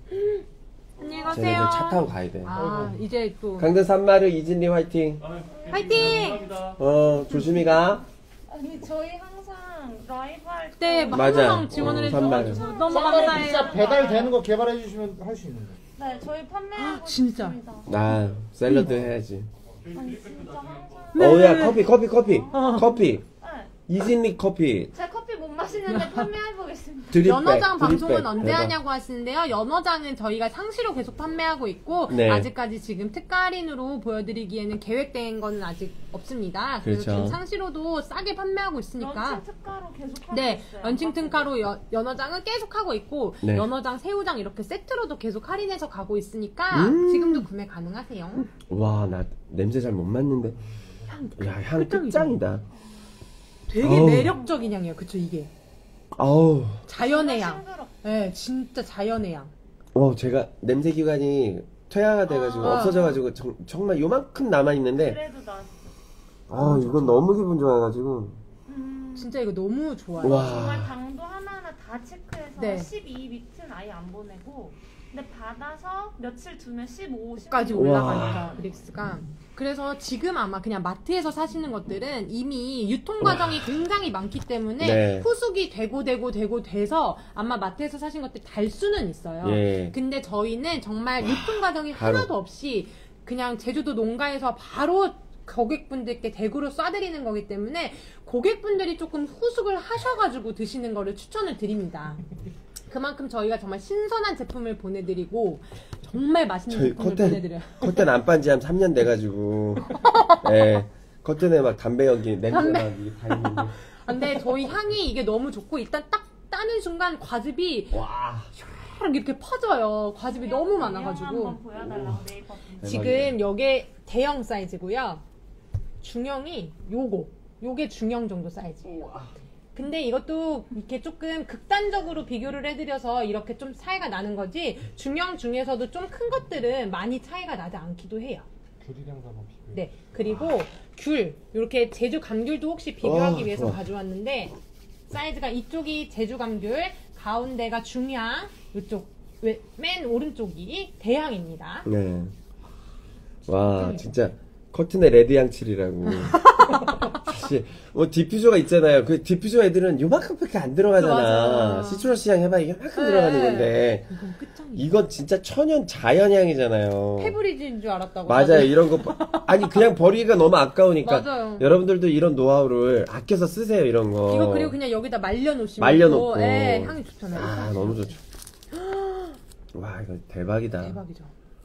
안녕히 쟤네들 가세요. 차 타고 가야 돼. 아 이제 또 강릉 산마르 이진리 화이팅. 화이팅! 조심히 가. 아니 저희 항상 라이브 할 네, 때 막 맞아. 항상 지원을 산마르. 해주셔서 너무 쌈마르 감사해요. 진짜 배달되는 거 개발해 주시면 할 수 있는 거. 네, 저희 판매하고 진짜? 있습니다. 나 샐러드 해야지. 아니 진짜 항상 야 커피. 커피. 네. 이진리 커피. 제 커피 못 마시는데 판매해보겠습니다. 드립백. 연어장 방송은 드립백. 언제 대박. 하냐고 하시는데요. 연어장은 저희가 상시로 계속 판매하고 있고 네. 아직까지 지금 특가 할인으로 보여드리기에는 계획된 건 아직 없습니다. 그래서 그렇죠. 지금 상시로도 싸게 판매하고 있으니까. 런칭 특가로 계속 하고 네, 있어요. 런칭 특가로 연어장은 계속 하고 있고 네. 연어장, 새우장 이렇게 세트로도 계속 할인해서 가고 있으니까 지금도 구매 가능하세요. 와, 나 냄새 잘 못 맡는데. 야, 향 끝장이다. 되게 어우. 매력적인 향이에요. 그쵸 이게 아우. 자연의 향. 싱그럽. 네, 진짜 자연의 향. 제가 냄새 기관이 퇴화가 돼가지고 없어져가지고 정말 요만큼 남아있는데 그래도 나 이건 너무 기분 좋아가지고 진짜 이거 너무 좋아요. 와. 정말 당도 하나하나 다 체크해서 네. 12비트는 아예 안 보내고 근데 받아서 며칠 두면 15, 16 까지 우와. 올라가니까 브릭스가. 그래서 지금 아마 그냥 마트에서 사시는 것들은 이미 유통 과정이 굉장히 많기 때문에 네. 후숙이 돼서 아마 마트에서 사신 것들 달 수는 있어요. 예. 근데 저희는 정말 유통 과정이 바로. 하나도 없이 그냥 제주도 농가에서 바로 고객분들께 대구로 쏴드리는 거기 때문에 고객분들이 조금 후숙을 하셔가지고 드시는 거를 추천을 드립니다. 그만큼 저희가 정말 신선한 제품을 보내드리고 정말 맛있는 저희 제품을 커튼 보내드려요. 안 빤지 한 3년 돼가지고 커튼에 막 담배 연기 냄새 나기 다 있는데 근데 저희 향이 이게 너무 좋고 일단 딱 따는 순간 과즙이 와 이렇게 퍼져요. 과즙이 너무 많아가지고. 한번 보여달라고 네이버 분들. 지금 요게 대형 사이즈고요. 중형이 요게 중형 정도 사이즈. 근데 이것도 이렇게 조금 극단적으로 비교를 해드려서 이렇게 좀 차이가 나는 거지 중형 중에서도 좀 큰 것들은 많이 차이가 나지 않기도 해요. 귤이랑 한번 비교해. 네. 그리고 귤 이렇게 제주 감귤도 혹시 비교하기 위해서 좋아. 가져왔는데 사이즈가 이쪽이 제주 감귤, 가운데가 중향, 이쪽 맨 오른쪽이 대향입니다. 네. 와 진짜 커튼에 레드향 칠이라고 사실 디퓨저가 있잖아요. 그 디퓨저 애들은 요만큼밖에 안 들어가잖아. 맞아. 시트러스 향 해봐 이게 만큼 네. 들어가는 건데 이건 끝장이야. 이건 진짜 천연 자연향이잖아요. 페브리즈인 줄 알았다고. 맞아요. 이런 거 아니 그냥 버리기가 너무 아까우니까 맞아요. 여러분들도 이런 노하우를 아껴서 쓰세요. 이런 거. 이거 그리고 그냥 여기다 말려놓으시면 말려놓고. 또, 예, 향이 좋잖아요. 아 너무 좋죠. 와 이거 대박이다. 대박이죠.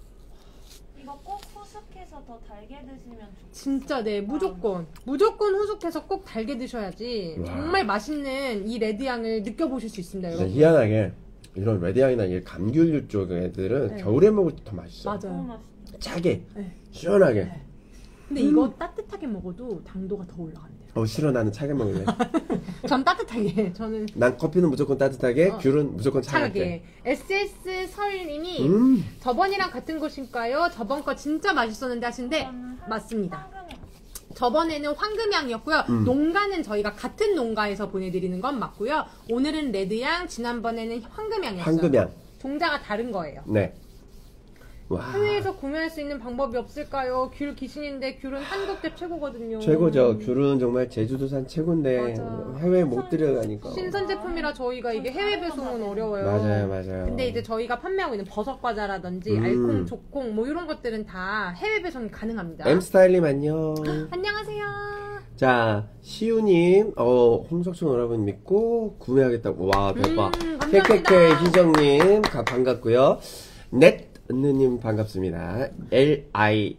이거 꼭 후숙해서 더 달게 드시면 좋겠어요. 진짜 네 무조건 후숙해서 꼭 달게 드셔야지 와. 정말 맛있는 이 레드향을 느껴보실 수 있습니다, 진짜 여러분. 희한하게 이런 레드향이나 이 감귤류 쪽 애들은 네. 겨울에 먹을 때 더 맛있어. 너무 맞아요. 맛있어. 짜게 네. 시원하게. 근데 이거 따뜻하게 먹어도 당도가 더 올라간대요. 싫어 나는 차게 먹을래. 전 따뜻하게. 저는 난 커피는 무조건 따뜻하게, 귤은 무조건 차갑게. 차가게. SS 설님이 음. 저번이랑 같은 곳인가요? 저번 거 진짜 맛있었는데 하신데 맞습니다. 저번에는 황금향이었고요. 농가는 저희가 같은 농가에서 보내드리는 건 맞고요. 오늘은 레드향, 지난번에는 황금향이었어요. 황금향. 종자가 다른 거예요. 네. 와. 해외에서 구매할 수 있는 방법이 없을까요? 귤 귀신인데 귤은 한국대 최고거든요. 최고죠. 귤은 정말 제주도산 최고인데 맞아. 해외 못 들여가니까. 신선 제품이라 저희가 이게 해외 배송은 어려워요. 맞아요. 근데 이제 저희가 판매하고 있는 버섯 과자라든지 알콩, 조콩 뭐 이런 것들은 다 해외 배송이 가능합니다. 엠스타일님 안녕. 안녕하세요. 자, 시우님, 홍석천 여러분 믿고 구매하겠다고. 와, 대박. 감사합니다. 케케케 희정님, 반갑고요. 넷느님 반갑습니다. LYIY.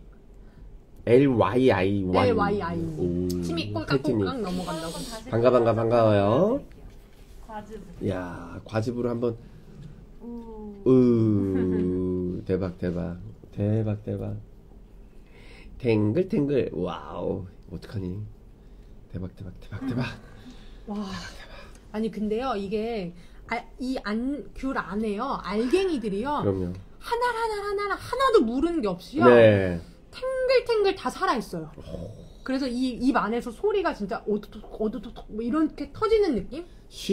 침이 태티님. 꼴깍꼴깍 넘어간다고. 반가워요. 과즙. 야, 과즙으로 한번. 대박. 탱글탱글. 와우. 어떡하니. 대박. 와. 아니 근데요 이게 귤 안에요 알갱이들이요 그럼요. 하나도 무르는 게 없이요 네. 탱글탱글 다 살아있어요. 그래서 이 입 안에서 소리가 진짜 오도독 뭐 이렇게 터지는 느낌?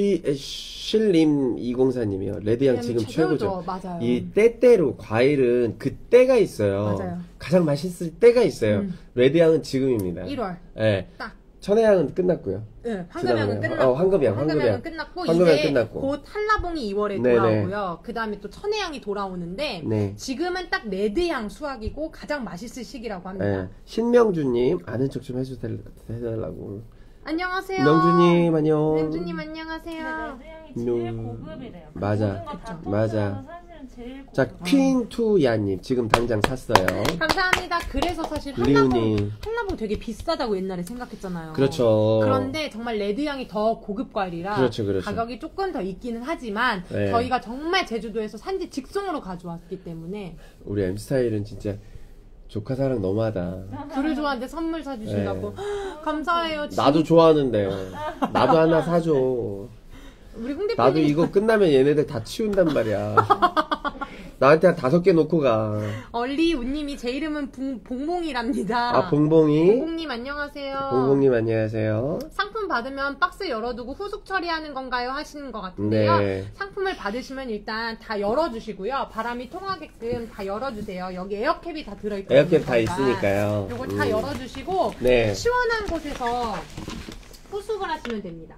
실림 204님이요. 레드향 지금 최고죠. 맞아요. 이 때때로 과일은 그 때가 있어요. 맞아요. 가장 맛있을 때가 있어요. 레드향은 지금입니다. 1월. 네. 딱. 천혜향은 끝났고요. 네, 황금향은 지나가네요. 끝났고, 황금향 끝났고, 황금향 이제 끝났고. 곧 한라봉이 2월에 네네. 돌아오고요. 그 다음에 또 천혜향이 돌아오는데, 네. 지금은 딱 레드향 수확이고 가장 맛있을 시기라고 합니다. 네. 신명주님 아는 척 좀 해달라고. 안녕하세요. 명주님 안녕. 명주님 안녕하세요. 근데 레드 향이 제일 고급이래요. 맞아. 모든 거다 맞아. 통째로 사실은 제일 고급. 자, 퀸투야님 지금 당장 샀어요. 감사합니다. 그래서 사실 리우님. 한라봉 되게 비싸다고 옛날에 생각했잖아요. 그렇죠. 그런데 정말 레드향이 더 고급 과일이라 그렇죠. 가격이 조금 더 있기는 하지만 네. 저희가 정말 제주도에서 산지 직송으로 가져왔기 때문에 우리 M스타일은 진짜 조카 사랑 너무하다. 귤을 좋아하는데 선물 사주신다고. 감사해요. 나도 좋아하는데 나도 하나 사줘. 우리 홍 대표님 나도 이거 끝나면 얘네들 다 치운단 말이야. 나한테 한 5개 놓고 가. 얼리우님이 제 이름은 봉봉이랍니다. 아, 봉봉이. 봉봉님 안녕하세요. 봉봉님 안녕하세요. 상품 받으면 박스 열어두고 후숙 처리하는 건가요? 하시는 것 같은데요. 네. 상품을 받으시면 일단 다 열어주시고요. 바람이 통하게끔 다 열어주세요. 여기 에어캡이 다 들어있거든요. 에어캡 다 저희가. 있으니까요. 요거 다 열어주시고 네. 시원한 곳에서 후숙을 하시면 됩니다.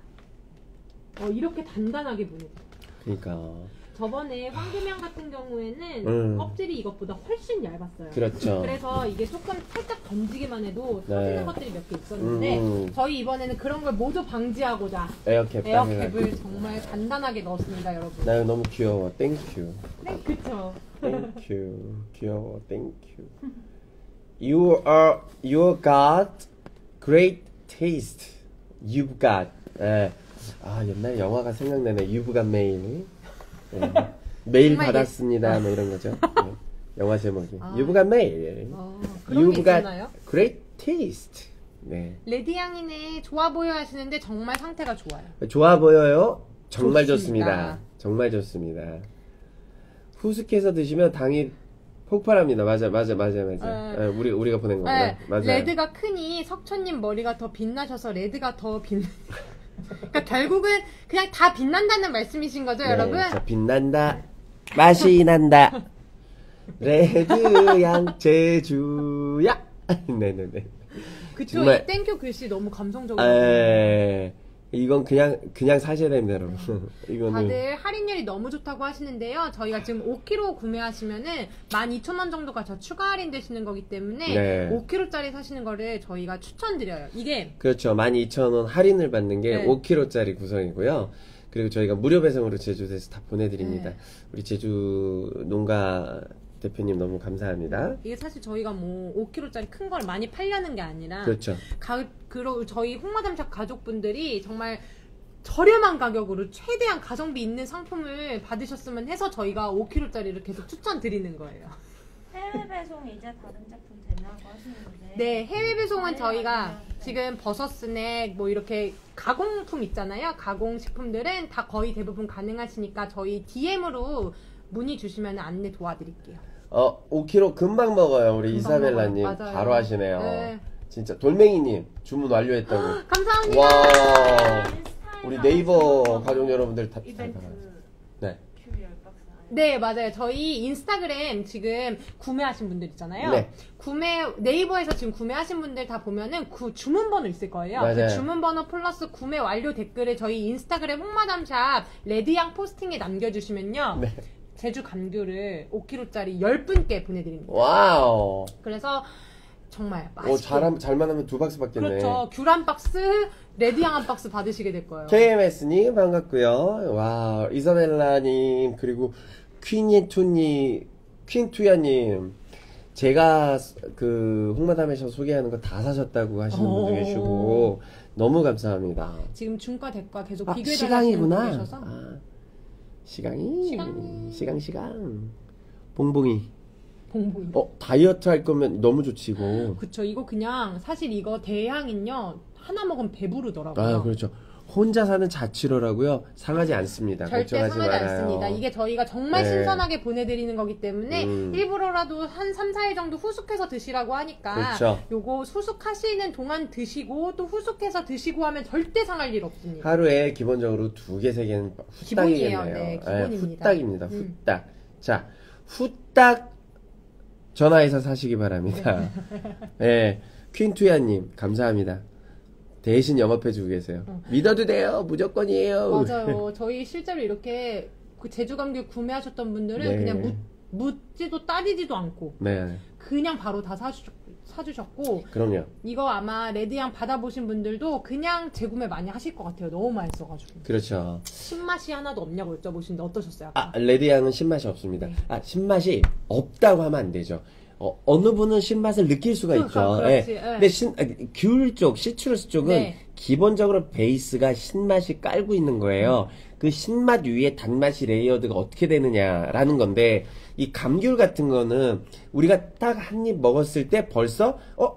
이렇게 단단하게 무는. 그러니까. 저번에 황금향 같은 경우에는 껍질이 이것보다 훨씬 얇았어요. 그렇죠. 그래서 이게 조금 살짝 던지기만 해도 네. 터지는 것들이 몇 개 있었는데 저희 이번에는 그런 걸 모두 방지하고자 에어캡 에어캡을 정말 단단하게 넣었습니다, 여러분. 나 이거 너무 귀여워. 땡큐. 네, 그쵸. 땡큐. 귀여워. 땡큐. You got great taste. You've got. 예. 아, 옛날 영화가 생각나네. You've got mail. 예. 메일 받았습니다. 뭐 이런 거죠. 예. 영화 제목이. You've got mail. 그런 게 You've got 있었나요? great taste. 네. 레드향이네 좋아 보여 하시는데 정말 상태가 좋아요. 좋아 보여요? 정말 좋습니다. 좋습니다. 정말 좋습니다. 후숙해서 드시면 당이 폭발합니다. 맞아. 예, 우리가 보낸 거구나. 네, 맞아요. 레드가 크니 석촌님 머리가 더 빛나셔서 레드가 더 빛. 그러니까 결국은 그냥 다 빛난다는 말씀이신 거죠, 네, 여러분? 자, 빛난다. 맛이 난다. 레드향 제주야. 네네네. 그쵸? 정말- 이 땡큐 글씨 너무 감성적이에요. 이건 그냥 사셔야 됩니다, 여러분. 이거는 다들 할인율이 너무 좋다고 하시는데요. 저희가 지금 5kg 구매하시면은 12,000원 정도가 더 추가 할인 되시는 거기 때문에 네. 5kg짜리 사시는 거를 저희가 추천드려요. 이게 그렇죠. 12,000원 할인을 받는 게 네. 5kg짜리 구성이고요. 그리고 저희가 무료 배송으로 제주도에서 다 보내드립니다. 네. 우리 제주 농가 대표님 너무 감사합니다. 이게 사실 저희가 뭐 5kg짜리 큰 걸 많이 팔려는 게 아니라 그렇죠. 그리고 저희 홍마담샵 가족분들이 정말 저렴한 가격으로 최대한 가성비 있는 상품을 받으셨으면 해서 저희가 5kg짜리를 계속 추천드리는 거예요. 해외 배송 이제 다른 제품 되냐고 하시는데. 네, 해외 배송은 저희가 네. 지금 버섯 스낵 뭐 이렇게 가공품 있잖아요. 가공 식품들은 다 거의 대부분 가능하시니까 저희 DM으로 문의 주시면 안내 도와드릴게요. 5kg 금방 먹어요. 우리 금방 이사벨라님 먹어요. 맞아요. 바로 하시네요. 네. 진짜 돌멩이님 주문 완료했다고. 감사합니다. 와, 우리 네이버 가족 여러분들 다 이벤트 네. 큐 10박스 네, 맞아요. 저희 인스타그램 지금 구매하신 분들 있잖아요. 네. 네이버에서 지금 구매하신 분들 다 보면은 그 주문번호 있을 거예요. 맞아요. 그 주문번호 플러스 구매 완료 댓글을 저희 인스타그램 홍마담샵 레드양 포스팅에 남겨주시면요. 네. 제주 감귤을 5kg짜리 10분께 보내드립니다. 와우. 그래서 정말 맛있게. 잘만 하면 2박스 받겠네. 그렇죠. 귤 한 박스, 레드양 한 박스 받으시게 될 거예요. KMS님 반갑고요. 와, 이사벨라님 그리고 퀸투야님 제가 그 홍마담에서 소개하는 거 다 사셨다고 하시는 분도 계시고 너무 감사합니다. 지금 중과 대과 계속 아, 비교해달라는 분들 시강이구나. 계셔서. 아, 시강. 시강. 봉봉이. 봉봉이. 다이어트 할 거면 너무 좋지 이거. 그쵸. 이거 그냥 사실 이거 대향은요 하나 먹으면 배부르더라고요. 아, 그렇죠. 혼자 사는 자취로라고요. 상하지 않습니다. 절대 걱정하지 상하지 말아요. 않습니다. 이게 저희가 정말 네. 신선하게 보내드리는 거기 때문에 일부러라도 한 3, 4일 정도 후숙해서 드시라고 하니까 그렇죠. 요거 후숙하시는 동안 드시고 또 후숙해서 드시고 하면 절대 상할 일 없습니다. 하루에 기본적으로 2개, 3개는 기본이에요. 후딱이겠네요. 네, 기본입니다. 후딱입니다. 후딱. 자, 후딱 전화해서 사시기 바랍니다. 네. 퀸투야님, 감사합니다. 대신 영업해주고 계세요. 믿어도 돼요. 무조건이에요. 맞아요. 저희 실제로 이렇게 그 제주감귤 구매하셨던 분들은 네. 그냥 묻지도 따지지도 않고 네. 그냥 바로 다 사주셨고 그럼요. 이거 아마 레드양 받아보신 분들도 그냥 재구매 많이 하실 것 같아요. 너무 맛있어가지고. 그렇죠. 신맛이 하나도 없냐고 여쭤보시는데 어떠셨어요? 아까? 레드양은 신맛이 없습니다. 네. 신맛이 없다고 하면 안 되죠. 어느 분은 신맛을 느낄 수가 있죠. 그렇지. 예. 근데 귤 쪽, 시트러스 쪽은 네. 기본적으로 베이스가 신맛이 깔고 있는 거예요. 그 신맛 위에 단맛이 레이어드가 어떻게 되느냐라는 건데, 이 감귤 같은 거는 우리가 딱 한 입 먹었을 때 벌써,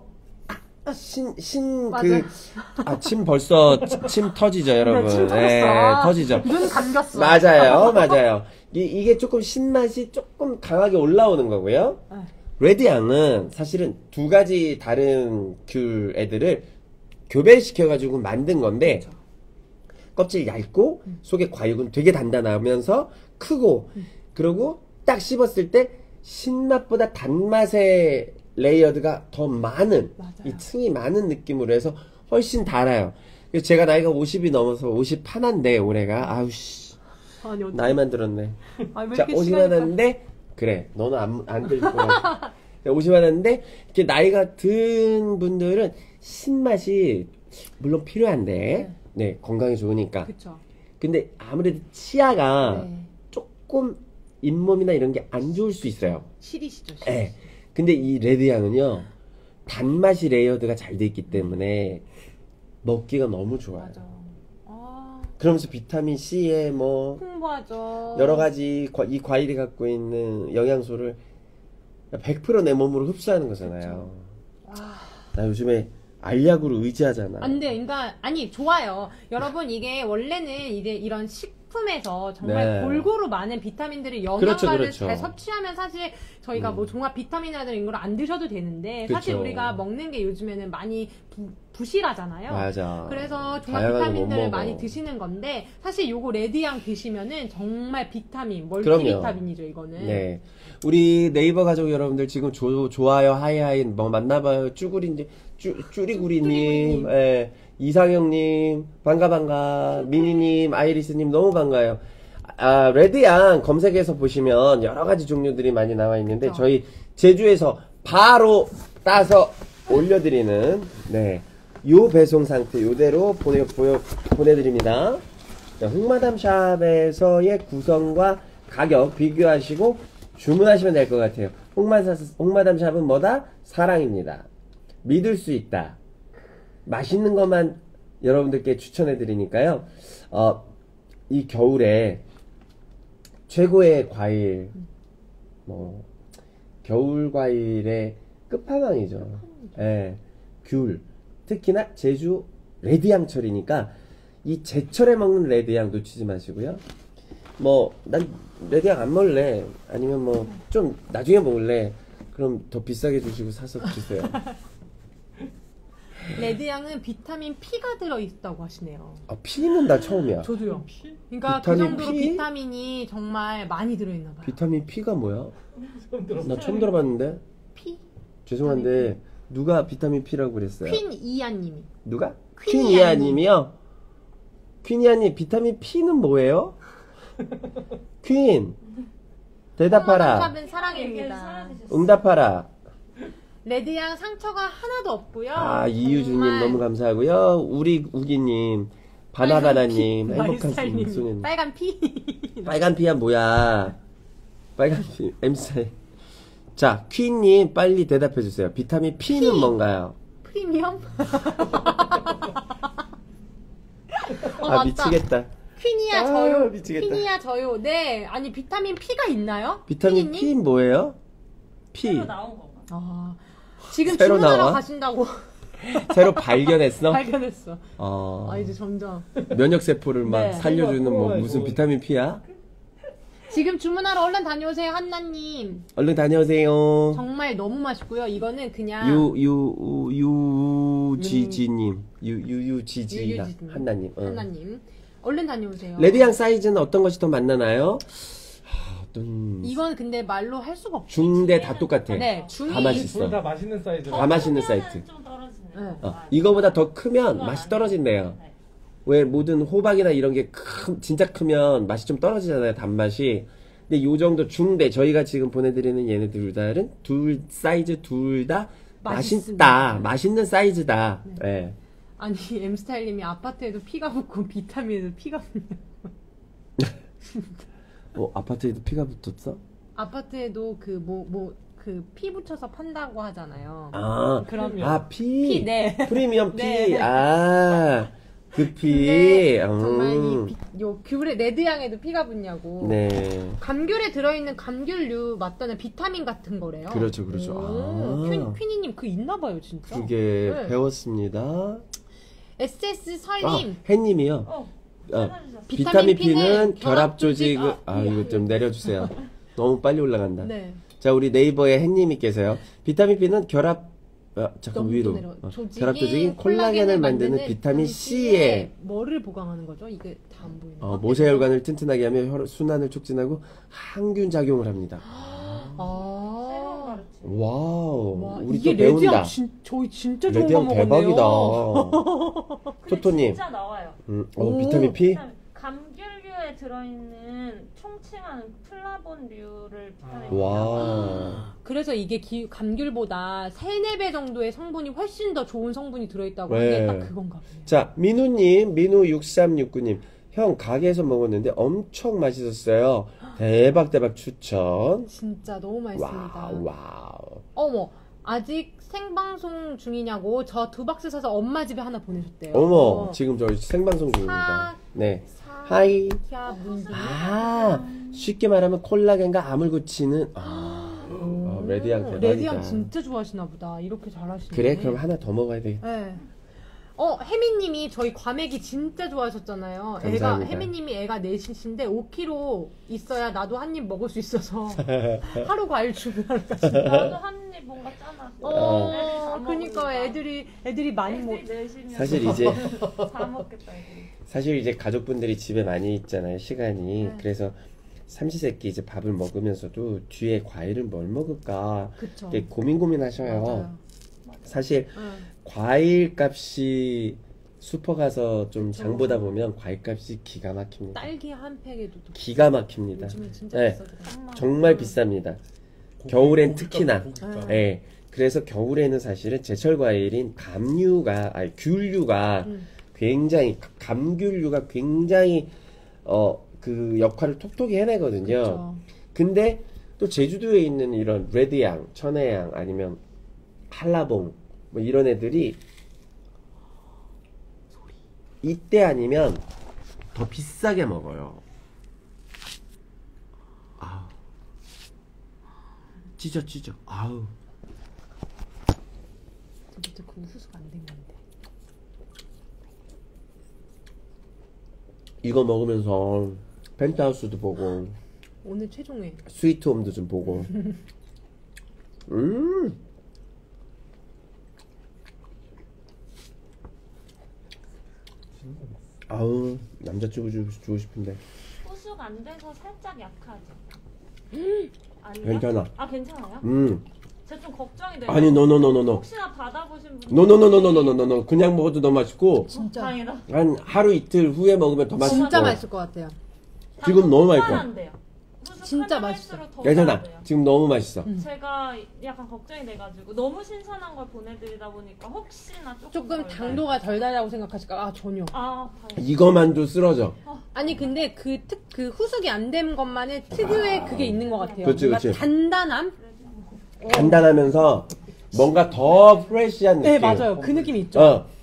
침 벌써, 침 터지죠, 여러분. 네, 침 터졌어. 예, 터지죠. 눈 감겼어. 맞아요. 이게 조금 신맛이 조금 강하게 올라오는 거고요. 레드양은 사실은 2가지 다른 귤 애들을 교배시켜가지고 만든 건데, 그렇죠. 껍질 얇고, 속에 과육은 되게 단단하면서 크고, 그리고 딱 씹었을 때 신맛보다 단맛의 레이어드가 더 많은, 맞아요. 이 층이 많은 느낌으로 해서 훨씬 달아요. 그래서 제가 나이가 50이 넘어서 50 하나인데, 올해가, 아우씨, 아니, 나이만 들었네. 왜 자, 이렇게 50 시간이 하나인데, 그래, 너는 안 들릴 거야. 50 하나인데, 이렇게 나이가 든 분들은 신맛이 물론 필요한데, 네, 건강에 좋으니까. 그쵸. 근데 아무래도 치아가 네. 조금 잇몸이나 이런 게 안 좋을 수 있어요. 시리시죠. 시리. 네. 근데 이 레드향은요, 단맛이 레이어드가 잘 돼 있기 때문에 먹기가 너무 좋아요. 맞아. 그러면서 비타민 C에 뭐 풍부하죠. 여러 가지 이 과일이 갖고 있는 영양소를 100% 내 몸으로 흡수하는 거잖아요. 나 요즘에 알약으로 의지하잖아. 안 돼. 그러니까 아니 좋아요. 여러분 이게 원래는 이제 이런 식품에서 정말 네. 골고루 많은 비타민들을 영양가를 그렇죠. 잘 섭취하면 사실 저희가 뭐 종합 비타민이나 이런 걸 안 드셔도 되는데 사실 그렇죠. 우리가 먹는 게 요즘에는 많이 부실하잖아요. 맞아. 그래서 종합 다양하게 못 비타민들을 먹어. 많이 드시는 건데 사실 요거 레드양 드시면은 정말 비타민, 그럼요. 멀티비타민이죠 이거는. 네. 우리 네이버 가족 여러분들 지금 좋아요, 하이하이 뭐 만나봐요. 쭈구리님, 쭈리구리님, 예, 이상형님, 반가, 미니님, 아이리스님 너무 반가요. 레드양 검색해서 보시면 여러 가지 종류들이 많이 나와 있는데 그렇죠. 저희 제주에서 바로 따서 올려드리는 네, 요 배송 상태 요대로 보내드립니다. 자, 홍마담 샵에서의 구성과 가격 비교하시고 주문하시면 될 것 같아요. 홍마담 샵은 뭐다? 사랑입니다. 믿을 수 있다. 맛있는 것만 여러분들께 추천해 드리니까요. 이 겨울에 최고의 과일, 뭐 겨울 과일의 끝판왕이죠. 예, 귤. 특히나 제주 레드향철이니까 이 제철에 먹는 레드향 놓치지 마시고요. 뭐 난 레드향 안 먹을래. 아니면 뭐 좀 나중에 먹을래. 그럼 더 비싸게 주시고 사서 주세요. 레드양은 비타민 P가 들어있다고 하시네요. 아, P는 나 처음이야. 저도요. 그러니까 그 비타민 정도로 P? 비타민이 정말 많이 들어있나 봐요. 비타민 P가 뭐야? 처음 들었어. 나 처음 들어봤는데. P? 죄송한데 누가 비타민 P라고 그랬어요? 퀸 이하님이. 누가? 퀸이아님. 퀸이아님이요? 퀸이아님 비타민 P는 뭐예요? 퀸 대답하라. 샵은 사랑입니다. 응답하라. 레드양 상처가 하나도 없고요. 아 이유주님 정말 너무 감사하고요. 우리 우기님 바나바나님 빨간 피, 행복한 마이스타일님. 순간. 빨간 피. 빨간 피야 뭐야? 빨간 피 엠스타일. 자 퀸님 빨리 대답해 주세요. 비타민 P는 P. 뭔가요? 프리미엄? 아 미치겠다. 퀸이야 아, 저요. 미치겠다. 퀸이야 저요. 네. 아니 비타민 P가 있나요? 비타민 퀸이님? P 뭐예요? P 새로 나온 건가? 아, 지금 새로 주문하러 나와? 가신다고 새로 발견했어? 발견했어. 어. 아 이제 점점. 면역 세포를 막 네. 살려주는 뭐 아이고. 무슨 비타민 P야? 지금 주문하러 얼른 다녀오세요 한나님. 얼른 다녀오세요. 정말 너무 맛있고요. 이거는 그냥 유지지님 유지지나 유유지님. 한나님. 한나님. 얼른 다녀오세요. 레드양 사이즈는 어떤 것이 더 맛나나요? 어떤 이건 근데 말로 할 수가 없어. 중대 다 똑같아. 네, 중이 다 맛있어. 둘 다 맛있는 사이즈. 다 맛있는 크면은 사이즈. 좀 떨어지네요. 네. 이거보다 더 크면 그건 맛이 아니에요. 떨어진대요. 네. 왜 모든 호박이나 이런 게 진짜 크면 맛이 좀 떨어지잖아요, 단맛이. 근데 요 정도 중대, 저희가 지금 보내드리는 얘네들은 사이즈 둘 다 맛있다. 맛있습니다. 맛있는 사이즈다. 예. 아니 엠스타일님이 아파트에도 피가 붙고 비타민에도 피가 붙냐. 아파트에도 피가 붙었어? 아파트에도 그 피 붙여서 판다고 하잖아요. 아, 그럼 피. 피, 네. 프리미엄 피. 네. 아, 그 피. 근데 정말 요 귤에 레드양에도 피가 붙냐고. 네. 감귤에 들어있는 감귤류 맞다는 비타민 같은 거래요. 그렇죠, 그렇죠. 아. 퀸이님 그 있나봐요 진짜. 그게 네. 배웠습니다. SS 아, 설님. 햇님이요. 찾아주셨어요. 비타민 비타민 P는 P는 결합 조직, 결합 조직. 이거 좀 내려주세요. 너무 빨리 올라간다. 네. 자, 우리 네이버에 햇님이께서요. 비타민 P는 잠깐 너무 위로. 또 내려. 조직이 결합 조직인 콜라겐을 만드는 비타민 C에 뭐를 보강하는 거죠? 이게 다 안 보이네. 모세혈관을 튼튼하게 하며 순환을 촉진하고 항균 작용을 합니다. 새로운 아. 가르침. 와우, 와, 우리 이게 또 배운다. 레드양 저희 진짜 좋은 거 레드양 먹었네요. 대박이다. 근데 토토님, 진짜 나와요. 오. 비타민 P? 감귤류에 들어있는 총칭하는 플라본류를 비타민 와, 그래서 이게 감귤보다 3-4배 정도의 성분이 훨씬 더 좋은 성분이 들어있다고 네. 하는 게 딱 그건가 보네요. 자, 민우님, 민우6369님. 형, 가게에서 먹었는데 엄청 맛있었어요. 대박 추천. 진짜 너무 맛있습니다. 와우. 어머, 아직 생방송 중이냐고 저 2박스 사서 엄마 집에 하나 보내줬대요. 어머, 지금 저희 생방송 중입니다. 네. 하이. 문디. 쉽게 말하면 콜라겐과 암을 고치는, 레드양 대박이다. 레드양 진짜 좋아하시나 보다. 이렇게 잘하시네. 그래, 그럼 하나 더 먹어야 되겠다. 네. 혜미님이 저희 과메기 진짜 좋아하셨잖아요. 감사합니다. 혜미님이 애가 넷이신데 5kg 있어야 나도 한 입 먹을 수 있어서 하루 과일 주문하러 가신다. 나도 한 입 뭔가 짜놨어. 그러니까 애들이 많이 못. 사실 이제, 다 먹겠다 애들이. 사실 이제 가족분들이 집에 많이 있잖아요, 시간이. 네. 그래서 삼시세끼 이제 밥을 먹으면서도 뒤에 과일을 뭘 먹을까 그쵸. 이렇게 고민하셔요. 맞아요. 사실 응. 과일 값이 슈퍼 가서 좀 그쵸. 장 보다 보면 과일 값이 기가 막힙니다. 딸기 한 팩에도 또 기가 막힙니다. 요즘에 진짜 네. 비싸더라고요. 정말 비쌉니다. 겨울엔 특히나. 고기값. 예. 그래서 겨울에는 사실은 제철 과일인 귤류가 굉장히 감귤류가 굉장히 그 역할을 톡톡히 해내거든요. 그쵸. 근데 또 제주도에 있는 이런 레드양, 천혜양 아니면 한라봉 뭐 이런 애들이 이때 아니면 더 비싸게 먹어요. 아우. 찢어. 아우. 진짜 그 후수가 안 된 건데. 이거 먹으면서 펜트하우스도 보고 오늘 최종회. 스위트홈도 좀 보고. 아우 남자 주고 싶은데. 호수가 안 돼서 살짝 약하죠. 아니요? 괜찮아. 아 괜찮아요? 제가 좀 걱정이 돼요. 아니 노노노노노. 혹시나 받아보신 분. 노노노노노노노노. 그냥 먹어도 너무 맛있고 진짜. 다행이다. 한 하루 이틀 후에 먹으면 더 맛있고. 진짜 맛있을 것 같아요. 지금 너무 맛있어. 안 돼요. 진짜 맛있어. 괜찮아. 지금 너무 맛있어. 제가 약간 걱정이 돼가지고 너무 신선한 걸 보내드리다 보니까 혹시나 조금 덜 당도가 덜 달다고 생각하실까? 아 전혀. 아, 이거만도 쓰러져. 아니 근데 그 후숙이 안 된 것만의 특유의 그게 있는 것 같아요. 그치, 뭔가 그치. 단단함? 간단하면서 뭔가 더 프레시한 느낌. 네 맞아요. 그 느낌이 있죠.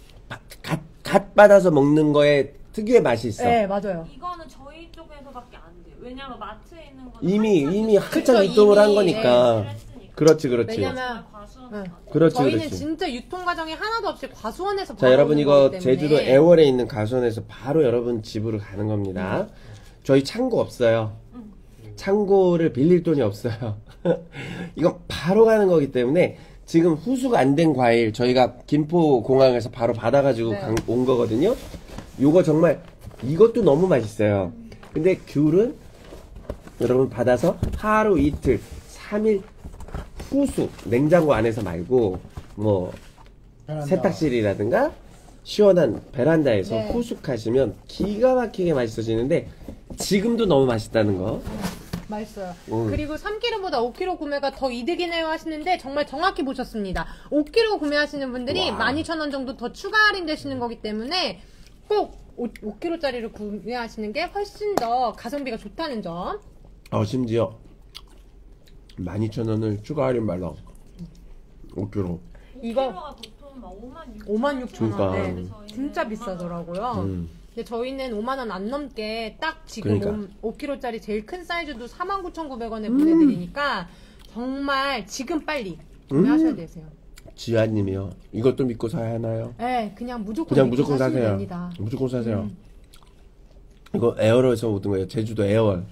갓 받아서 먹는 거에 특유의 맛이 있어. 네 맞아요. 이거는 저희 쪽에서밖에 안 돼요. 왜냐면 마트에 있는 거는 이미 한참 그쵸, 유통을 한 이미, 거니까. 했으니까. 그렇지. 왜냐면 과수원 네. 그렇지, 저희는 그렇지. 진짜 유통 과정이 하나도 없이 과수원에서 자, 여러분 받아오는 이거 거기 때문에. 제주도 애월에 있는 가수원에서 바로 여러분 집으로 가는 겁니다. 저희 창고 없어요. 창고를 빌릴 돈이 없어요. 이건 바로 가는 거기 때문에 지금 후수가 안 된 과일 저희가 김포 공항에서 바로 받아가지고 네. 온 거거든요. 요거 정말 이것도 너무 맛있어요. 근데 귤은 여러분 받아서 하루 이틀 3일 후수 냉장고 안에서 말고 뭐 세탁실이라든가 시원한 베란다에서 네. 후숙하시면 기가 막히게 맛있어지는데 지금도 너무 맛있다는 거. 맛있어요. 그리고 3kg보다 5kg 구매가 더 이득이네요 하시는데 정말 정확히 보셨습니다. 5kg 구매하시는 분들이 와. 12,000원 정도 더 추가 할인 되시는 거기 때문에 꼭 5kg짜리를 구매하시는 게 훨씬 더 가성비가 좋다는 점. 심지어 12,000원을 추가 할인 말라 5kg. 이거 키로가 보통 막 56,000원. 그러니까. 네, 진짜 비싸더라고요. 근데 저희는 5만원 안 넘게 딱 지금 그러니까. 5kg짜리 제일 큰 사이즈도 49,900원에 보내드리니까 정말 지금 빨리 구매하셔야 되세요. 지아님이요. 이것도 믿고 사야 하나요? 네, 그냥 무조건 그냥 믿고 무조건 사시면 사세요. 됩니다. 무조건 사세요. 이거 애월에서 오던 거예요. 제주도 애월.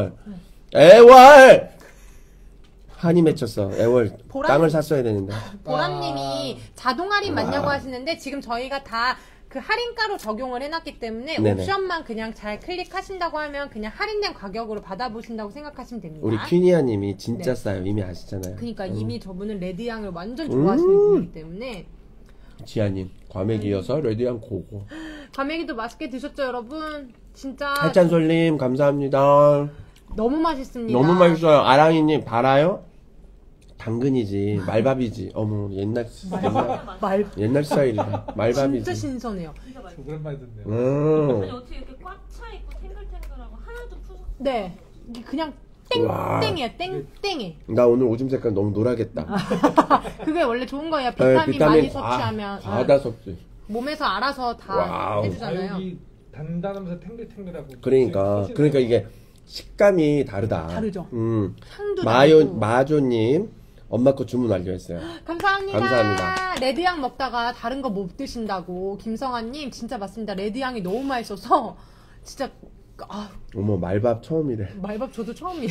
애월! 한이 맺혔어. 애월. 보람- 땅을 샀어야 되는데. 보람님이 자동 할인 맞냐고 하시는데 지금 저희가 다 그 할인가로 적용을 해놨기 때문에 네네. 옵션만 그냥 잘 클릭하신다고 하면 그냥 할인된 가격으로 받아보신다고 생각하시면 됩니다. 우리 퀴니아님이 진짜 네. 싸요. 이미 아시잖아요. 그러니까 이미 저분은 레드향을 완전 좋아하시는 분이기 때문에 지아님, 과메기 이어서 레드향 고고. 과메기도 맛있게 드셨죠 여러분? 진짜 할찬솔님, 감사합니다. 너무 맛있습니다. 너무 맛있어요. 아랑이님, 발아요? 당근이지, 말밥이지. 어머, 옛날 스타일이다. 말밥이지. 진짜 신선해요. 오랜만에 듣네요. 아니 어떻게 이렇게 꽉 차 있고 탱글탱글하고 하나도 푸석. 네, 이게 그냥 와. 땡땡이에요. 땡땡이. 나 오늘 오줌 색깔 너무 노랗겠다. 그게 원래 좋은 거예요. 네, 비타민 많이 섭취하면 과다 섭취. 몸에서 알아서 다 와우. 해주잖아요. 과육이 단단하면서 탱글탱글하고. 그러니까 이게 식감이 다르다. 다르죠. 향도 마요 다르고. 마조님 엄마 거 주문 완료했어요. 감사합니다. 감사합니다. 레드향 먹다가 다른 거 못 드신다고 김성환님 진짜 맞습니다. 레드향이 너무 맛있어서 진짜 어머 말밥 처음이래. 말밥 저도 처음이에요.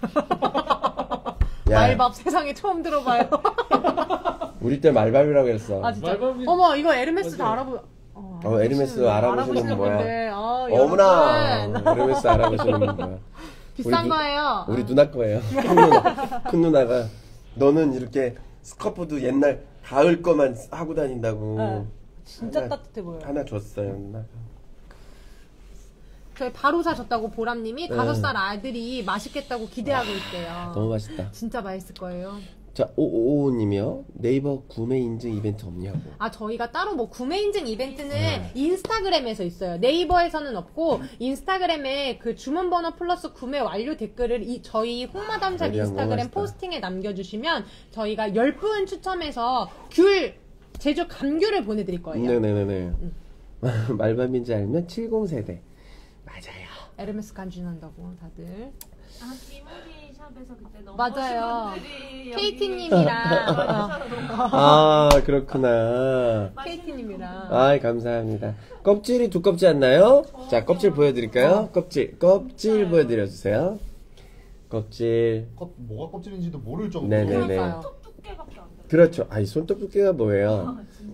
야. 말밥 세상에 처음 들어봐요. 우리 때 말밥이라고 했어. 아 진짜. 말밥이- 어머 이거 에르메스 다 알아보. 에르메스 알아보시는 분 분들. 뭐야? 여러분. 어머나 에르메스 알아보시는 분 뭐야? 비싼 우리 누- 거예요. 우리 누나 거예요. 큰 누나가 너는 이렇게 스카프도 옛날 가을 거만 하고 다닌다고. 네. 진짜 하나- 따뜻해 보여요. 하나 줬어요 누나가. 저희 바로 사셨다고 보람님이 네. 5살 아들이 맛있겠다고 기대하고 있대요. 너무 맛있다. 진짜 맛있을 거예요. 자, 오오오님이요. 네이버 구매 인증 이벤트 없냐고. 아 저희가 따로 뭐 구매 인증 이벤트는 네. 인스타그램에서 있어요. 네이버에서는 없고 인스타그램에 그 주문번호 플러스 구매 완료 댓글을 저희 홍마담샵 레드향 너무 인스타그램 맛있다. 포스팅에 남겨주시면 저희가 10분 추첨해서 제주 감귤을 보내드릴 거예요. 네네네네. 말밤인지 알면 70세대. 맞아요. 에르메스 간지난다고 다들. 아 디모디 샵에서 그때 너무 맞아요. 멋진 분들이 여기 KT님이랑 아, 그렇구나. KT님이랑 아이, 감사합니다. 껍질이 두껍지 않나요? 자, 껍질 보여드릴까요? 껍질 보여드려주세요. 껍질. 뭐가 껍질인지도 모를 정도로. 네네네. 그러니까요. 두께밖에 안 돼. 그렇죠. 아이, 손톱 두께가 뭐예요? 진짜.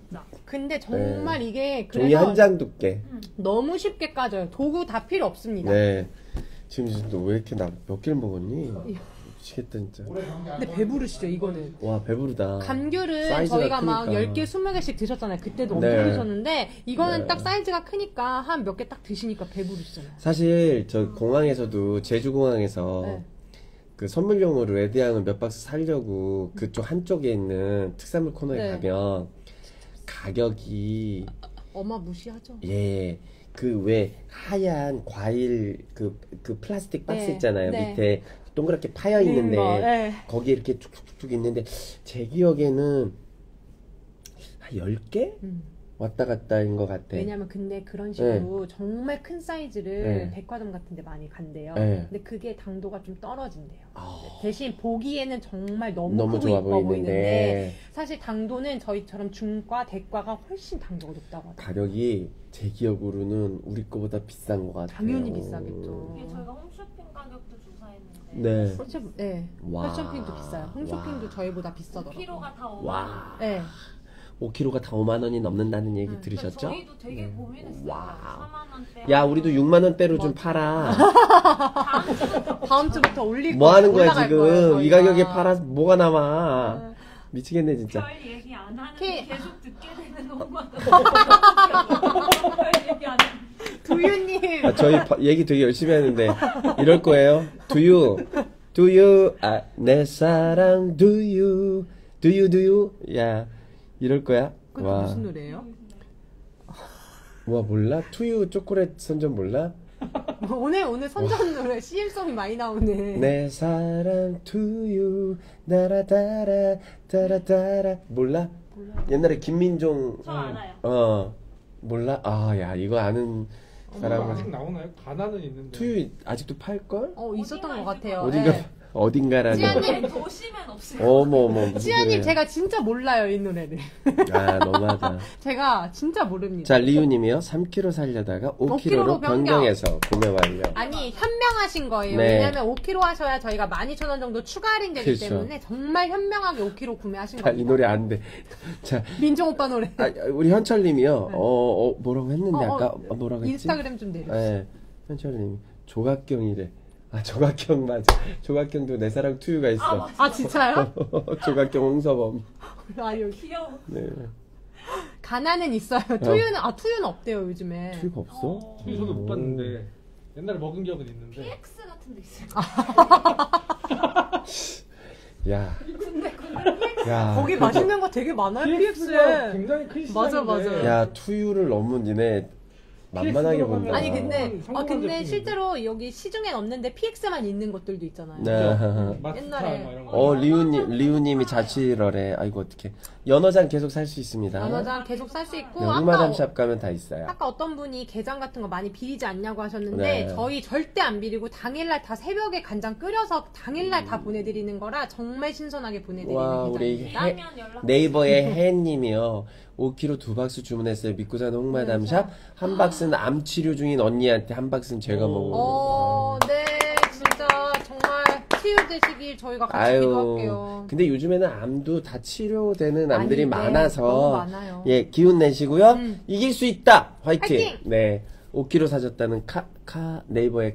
근데 정말 이게 종이 한 장 두께. 너무 쉽게 까져요. 도구 다 필요 없습니다. 네. 지금 너 왜 이렇게 몇 개를 먹었니? 미치겠다 진짜. 근데 배부르시죠 이거는. 와 배부르다. 감귤은 사이즈가 저희가 막 크니까. 10개, 20개씩 드셨잖아요. 그때도 네. 엄청 드셨는데 이거는 네. 딱 사이즈가 크니까 한 몇 개 딱 드시니까 배부르시잖아요. 사실 저 공항에서도 제주공항에서 네. 그 선물용으로 레드향을 몇 박스 사려고 그쪽 한쪽에 있는 특산물 코너에 네. 가면 가격이 어마무시하죠. 예. 그 왜 하얀 과일 그 플라스틱 박스 네. 있잖아요. 네. 밑에 동그랗게 파여 있는데 네. 거기 이렇게 툭툭툭 있는데 제 기억에는 한 10개 왔다 갔다인 것 같아. 왜냐면 근데 그런 식으로 정말 큰 사이즈를 네. 백화점 같은 데 많이 간대요. 네. 근데 그게 당도가 좀 떨어진대요. 아, 대신 보기에는 정말 너무 너무 크고 좋아 이뻐 보이는데 보이는데 사실 당도는 저희처럼 중과 대과가 훨씬 당도가 높다고 하더라고요. 가격이 제 기억으로는 우리 거보다 비싼 것 같아요. 당연히 비싸겠죠. 이게 저희가 홈쇼핑 가격도 조사했는데 네. 네. 와. 홈쇼핑도 비싸요. 홈쇼핑도 와. 저희보다 비싸더라고요. 키로가 다 5만 와. 네. 5kg가 다 5만 원이 넘는다는 얘기 들으셨죠? 저희도 되게 고민했어요. 와우. 4만 원대. 야, 우리도 6만 원대로 좀 팔아. 다음 주부터 올릴 뭐 하는 거야 올라갈 거예요, 지금? 저희가. 이 가격에 팔아 뭐가 남아? 미치겠네 진짜. 별 얘기 안 하는데 K- 계속 듣게 되는 5만 원. 별 얘기 안 하는데. 두유님. 아, 저희 얘기 되게 열심히 하는데 이럴 거예요. Do you, 아, 내 사랑, do you, 야, 이럴 거야. 그게 와, 무슨 노래예요? 와 몰라? To you 초콜릿 선전 몰라? 오늘 선전 노래 CM송이 많이 나오네. 내 사랑, to you, 나라다라, 따라따라, 몰라? 옛날에 김민종, 저 알아요. 몰라? 아, 야, 이거 아는 아직 사람은. 나오나요? 가나는 있는데. To you 아직도 팔걸? 있었던 것 같아요. 어딘가, 네. 어딘가라는. 찌아님, 도시면 없어요. 어머, 무슨 찌아님 소리야. 제가 진짜 몰라요 이 노래를. 아, 너무하다. 제가 진짜 모릅니다. 자, 리우님이요. 3kg 살려다가 5kg로 5kg 변경. 변경해서 구매 완료. 아니 현명하신 거예요. 네. 왜냐면 5kg 하셔야 저희가 12,000원 정도 추가 할인되기 그렇죠. 때문에 정말 현명하게 5kg 구매하신 자, 이 겁니다. 노래 안 돼. 자, 민종 오빠 노래. 우리 현철님이요. 네. 뭐라고 했는데 아까 뭐라고 했지? 인스타그램 좀 내려. 네, 현철님 조각경이래. 아, 조각경 맞아. 조각경도 내 사랑 투유가 있어. 아 진짜요? 조각경 홍서범. 아니 귀여워. 네. 가나는 있어요. 투유는 없대요 요즘에. 투유가 없어? 저도 못 봤는데 옛날에 먹은 기억은 있는데. PX 같은 데 있어요. 야. 야. 거기 맛있는 거 되게 많아요. PX가 PX에. 굉장히 큰 시장인데. 맞아, 맞아. 야, 투유를 너무 니네 만만하게 본다. 아니 근데 성공한 근데 제품인데. 실제로 여기 시중엔 없는데 PX만 있는 것들도 있잖아요. 네. 마스터 옛날에. 막 이런 거. 리우님이 자취러래. 아이고, 어떡해. 연어장 계속 살 수 있습니다. 연어장 계속 살 수 있고 네, 아까 우마담샵 가면 다 있어요. 아까 어떤 분이 게장 같은 거 많이 비리지 않냐고 하셨는데 네. 저희 절대 안 비리고 당일날 다 새벽에 간장 끓여서 당일날 다 보내드리는 거라 정말 신선하게 보내드리는 와, 우리 게장입니다. 라면 연락. 네이버에 혜님이요. 5kg 2박스 주문했어요. 믿고 사는 홍마담샵. 한 박스는 암 치료 중인 언니한테, 한 박스는 제가 먹어요. 네, 진짜 정말 치유되시길 저희가 같이 기도할게요. 근데 요즘에는 암도 다 치료되는 암들이 아니, 네, 많아서 너무 많아요. 예, 기운 내시고요. 이길 수 있다. 화이팅. 화이팅! 네. 5kg 사줬다는 네이버의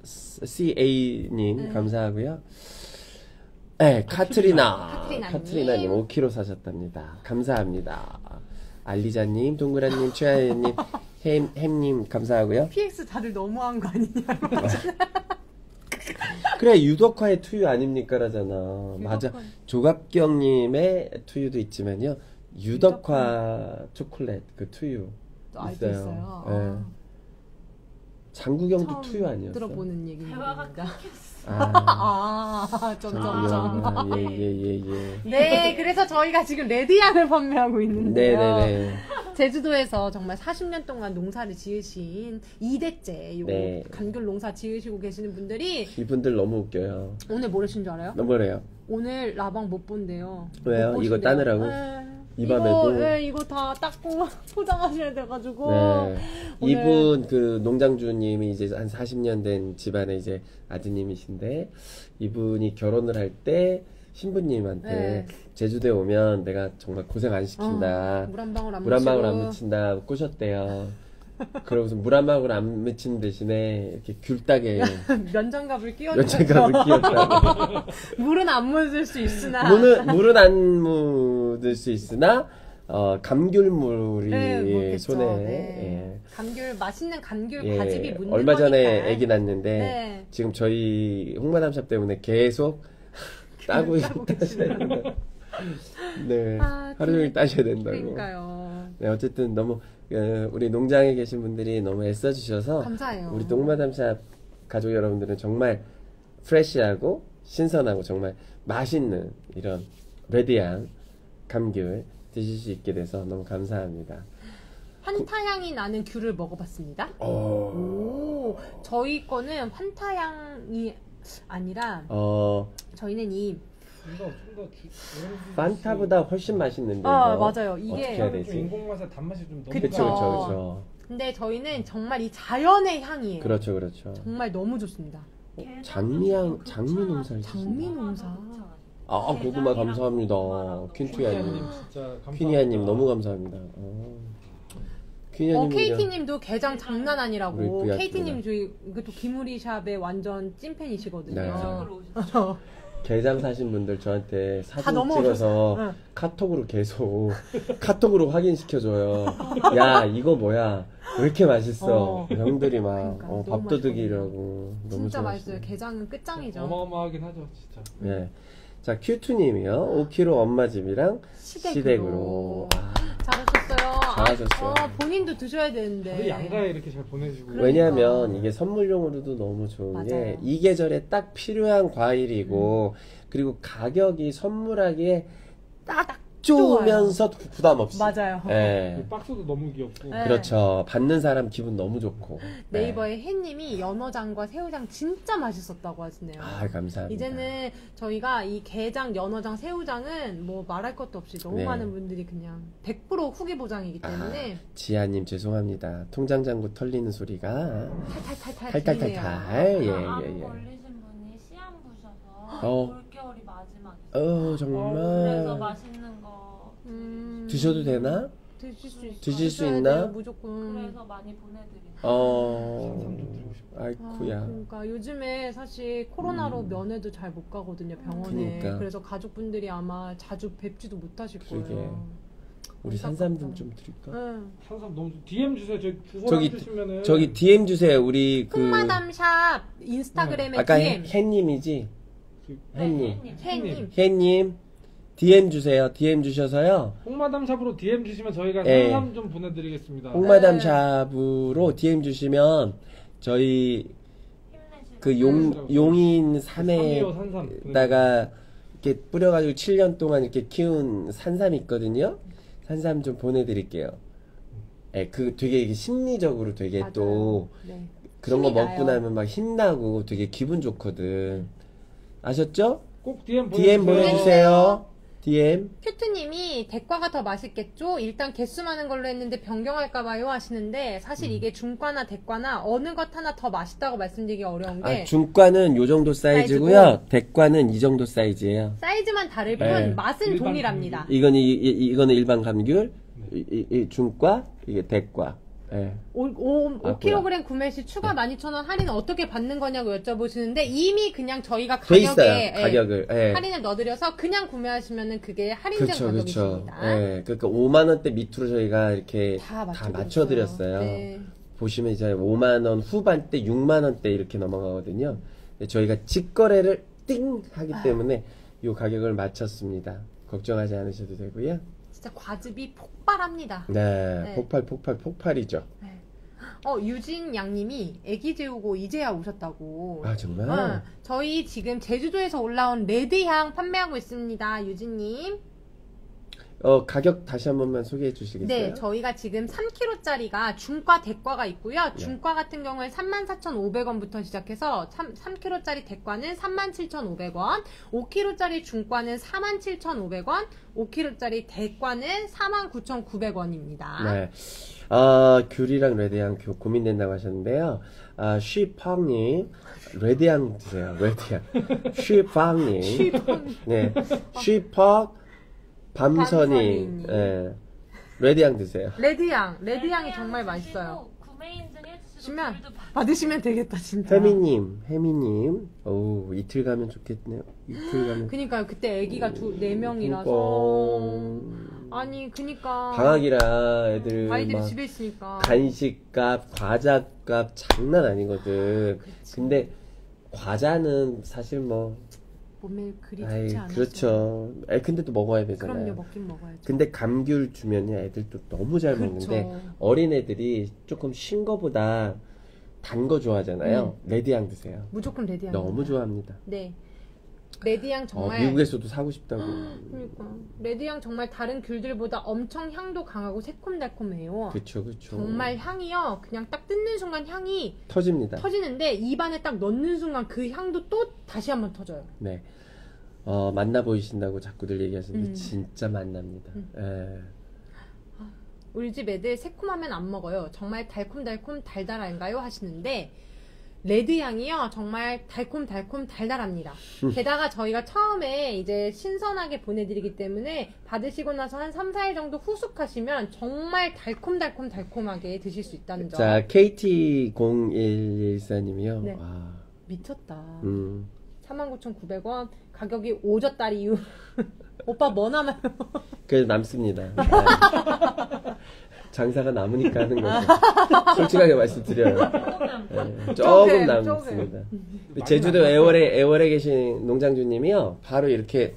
CA님 감사하고요. 네, 카트리나님 5kg 사셨답니다. 감사합니다. 알리자님, 동그라님, 최하연님, 감사하고요. PX 다들 너무한 거 아니냐고. 그래, 유덕화의 투유 아닙니까라잖아. 맞아. 조갑경님의 투유도 있지만요. 유덕화 초콜릿 그 투유 아이도 있어요. 예. 장구경도 처음 투유 아니었어? 들어보는 대화가 얘기입니다. 아, 점점점. 예. 네, 그래서 저희가 지금 레드향을 판매하고 있는데요. 네네네. 제주도에서 정말 40년 동안 농사를 지으신 2대째 요 네. 감귤 농사 지으시고 계시는 분들이 이분들 너무 웃겨요. 오늘 뭐라신 줄 알아요? 뭐래요? 오늘 라방 못 본대요. 왜요? 못 이거 보신대요. 따느라고? 네. 이 밤에도? 이거 다 닦고 포장하셔야 돼가지고. 네. 오늘- 이분 그 농장주님이 이제 한 40년 된 집안의 이제 아드님이신데 이분이 결혼을 할 때 신부님한테 네. 제주도에 오면 내가 정말 고생 안 시킨다. 물 한 방울 안 물 한 방울 안 묻히고. 묻힌다 꼬셨대요. 그러고서 물 한 방울 안 묻힌 대신에 이렇게 귤따게 면장갑을 끼워줘서 면장갑을 끼웠다. 물은 안 묻을 수 있으나 물은 안 묻을 수 있으나 감귤물이 네, 묻겠죠. 손에 네. 감귤 맛있는 감귤 예, 과즙이 묻는 얼마 전에 거니까. 아기 낳는데 네. 지금 저희 홍마담샵 때문에 계속 따고 따셔야 된다. 네, 아, 하루 종일 따셔야 된다고. 그러니까요. 네, 어쨌든 너무 우리 농장에 계신 분들이 너무 애써주셔서 감사해요. 우리 동마담샵 가족 여러분들은 정말 프레시하고 신선하고 정말 맛있는 이런 레드향 감귤 드실 수 있게 돼서 너무 감사합니다. 환타향이 나는 귤을 먹어봤습니다. 오, 저희 거는 환타향이 아니라 저희는 이 판타보다 훨씬 맛있는데. 맞아요. 이게 어떻게 해야 되지? 인공 맛에 단맛이 좀 너무 그쵸. 그렇죠, 강해요. 그렇죠, 근데 저희는 정말 이 자연의 향이에요. 그렇죠, 그렇죠. 정말 너무 좋습니다. 장미향, 장미 농사를 장미 농사. 아, 고구마 감사합니다. 퀸투야님, 진짜 감사합니다. 퀸이야님 너무 감사합니다. 퀸이야님, KT님도 게장 장난 우리 아니라고. 부약입니다. KT님 저희 이것도 기무리샵의 완전 찐팬이시거든요. 네. 오셨어요. 게장 사신 분들 저한테 사진 넘어오셨어요. 찍어서 응. 카톡으로 계속 카톡으로 확인시켜줘요. 야, 이거 뭐야? 왜 이렇게 맛있어? 형들이 막 그러니까, 너무 밥도둑이라고 너무 진짜 좋아하시네요. 맛있어요. 게장은 끝장이죠. 어마어마하긴 하죠, 진짜. 네. 자, 큐투님이요. 5kg 엄마 집이랑 시댁으로. 아, 잘하셨어요. 잘하셨어요. 본인도 드셔야 되는데. 우리 양가에 이렇게 잘 보내주고. 그러니까. 왜냐면 이게 선물용으로도 너무 좋은 게 맞아요. 이 계절에 딱 필요한 과일이고 그리고 가격이 선물하기에 딱 좋으면서 부담 없이. 맞아요. 예. 이 박스도 너무 귀엽고. 네. 그렇죠. 받는 사람 기분 너무 좋고. 네이버에 혜님이 연어장과 새우장 진짜 맛있었다고 하시네요. 아, 감사합니다. 이제는 저희가 이 게장, 연어장, 새우장은 뭐 말할 것도 없이 너무 네. 많은 분들이 그냥 100% 후기 보장이기 때문에 지아님 죄송합니다. 통장 잔고 털리는 소리가 탈탈탈탈 들리네요. 탈탈탈탈. 예, 암 예, 예. 걸리신 분이 시암 부셔서 올겨울이 마지막이에요. 그래서 정말 맛있는 거 드셔도 되나? 드실 수 있어요. 드실 수 드셔야 있나? 돼요, 무조건. 그래서 많이 보내드려요. 아이쿠야. 그러니까 요즘에 사실 코로나로 면회도 잘 못 가거든요, 병원에. 그러니까. 그래서 가족분들이 아마 자주 뵙지도 못하실 그러게. 거예요. 우리 산삼 좀 드릴까? 응. 산삼 너무 DM 주세요. 저기 주시면은 저기 DM 주세요. 우리 그 홍마담샵 인스타그램에 아까 DM. 햇님이지? 햇님. 혜님. 햇님 DM 주세요. DM 주셔서요. 홍마담 샵으로 DM 주시면 저희가 예. 산삼 좀 보내드리겠습니다. 홍마담 샵으로 DM 주시면 저희 그 용인 삼이요, 산삼. 산에다가 이렇게 뿌려가지고 7년 동안 이렇게 키운 산삼 있거든요. 산삼 좀 보내드릴게요. 예, 그 되게 이게 심리적으로 되게 맞아요. 또 네. 그런 거 힘이 먹고 나요. 나면 막 힘나고 되게 기분 좋거든. 아셨죠? 꼭 DM DM 보내주세요. DM. 큐트님이 대과가 더 맛있겠죠? 일단 개수 많은 걸로 했는데 변경할까봐요 하시는데 사실 이게 중과나 대과나 어느 것 하나 더 맛있다고 말씀드리기 어려운 게 아, 중과는 요 정도 사이즈고요. 대과는 이 정도 사이즈예요. 사이즈만 다를 뿐 네. 맛은 일반 동일합니다. 이거는 일반 감귤, 이 중과, 이게 대과. 예. 5kg 구매 시 추가 12,000원 할인 어떻게 받는 거냐고 여쭤보시는데 이미 그냥 저희가 돼 가격에 있어요. 가격을. 예. 할인을 넣어드려서 그냥 구매하시면은 그게 할인된 그쵸. 가격이십니다. 예. 그러니까 5만 원대 밑으로 저희가 이렇게 다 다 맞춰드렸어요. 맞춰드렸어요. 네. 보시면 이제 5만 원 후반대, 6만 원대 이렇게 넘어가거든요. 근데 저희가 직거래를 띵 하기 때문에 이 가격을 맞췄습니다. 걱정하지 않으셔도 되고요. 진짜 과즙이 폭발합니다. 네, 네. 폭발이죠. 유진 양님이 애기 재우고 이제야 오셨다고. 아, 정말? 저희 지금 제주도에서 올라온 레드향 판매하고 있습니다. 유진님. 가격 다시 한 번만 소개해 주시겠어요? 네, 저희가 지금 3kg짜리가 중과 대과가 있고요. 중과 같은 경우에 34,500원부터 시작해서 3kg짜리 대과는 37,500원, 5kg짜리 중과는 47,500원, 5kg짜리 대과는 49,900원입니다. 네. 귤이랑 레드향 고민된다고 하셨는데요. 쉬팡님, 레드향 드세요. 레드향. 쉬팡님. 네. 쉬팡 밤선이. 예. 레드향 드세요. 레드향이 정말 맛있어요. 구매 인증해 주시고 주시면 귤도 받으시면 되겠다, 진짜. 혜미님. 오, 이틀 가면 좋겠네요. 이틀 가면. 그니까요, 그때 애기가 4명이라서. 아니, 그니까. 방학이라 애들 아이들이 막 집에 있으니까. 간식값, 과자값 장난 아니거든. 근데 과자는 사실 뭐 몸에 그리 아이, 좋지 않아서. 그렇죠. 근데 또 먹어야 되잖아요. 그럼요, 먹긴 먹어야죠. 근데 감귤 주면요, 애들 또 너무 잘 그렇죠. 먹는데 어린애들이 조금 신 거보다 단 거 좋아하잖아요. 레드향 드세요. 무조건 레드향. 너무 좋아합니다. 네. 레드향 정말. 미국에서도 사고 싶다고. 그러니까 레드향 정말 다른 귤들보다 엄청 향도 강하고 새콤달콤해요. 그쵸. 정말 향이요. 그냥 딱 뜯는 순간 향이 터집니다. 터지는데 입안에 딱 넣는 순간 그 향도 또 다시 한번 터져요. 네. 만나 보이신다고 자꾸들 얘기하시는데 진짜 만납니다. 예. 우리 집 애들 새콤하면 안 먹어요. 정말 달콤달콤 달달한가요? 하시는데 레드향이요. 정말 달콤달콤 달달합니다. 게다가 저희가 처음에 이제 신선하게 보내드리기 때문에 받으시고 나서 한 3, 4일 정도 후숙하시면 정말 달콤달콤 달콤하게 드실 수 있다는 점. 자, KT0114님이요. 네. 와. 미쳤다. 49,900원. 가격이 오졌다리 이후. 오빠 뭐 남아요? 그래도 남습니다. 네. 장사가 남으니까 하는 거죠. 솔직하게 말씀드려요. 네, 조금 남습니다. 제주도 애월에 계신 농장주님이요. 바로 이렇게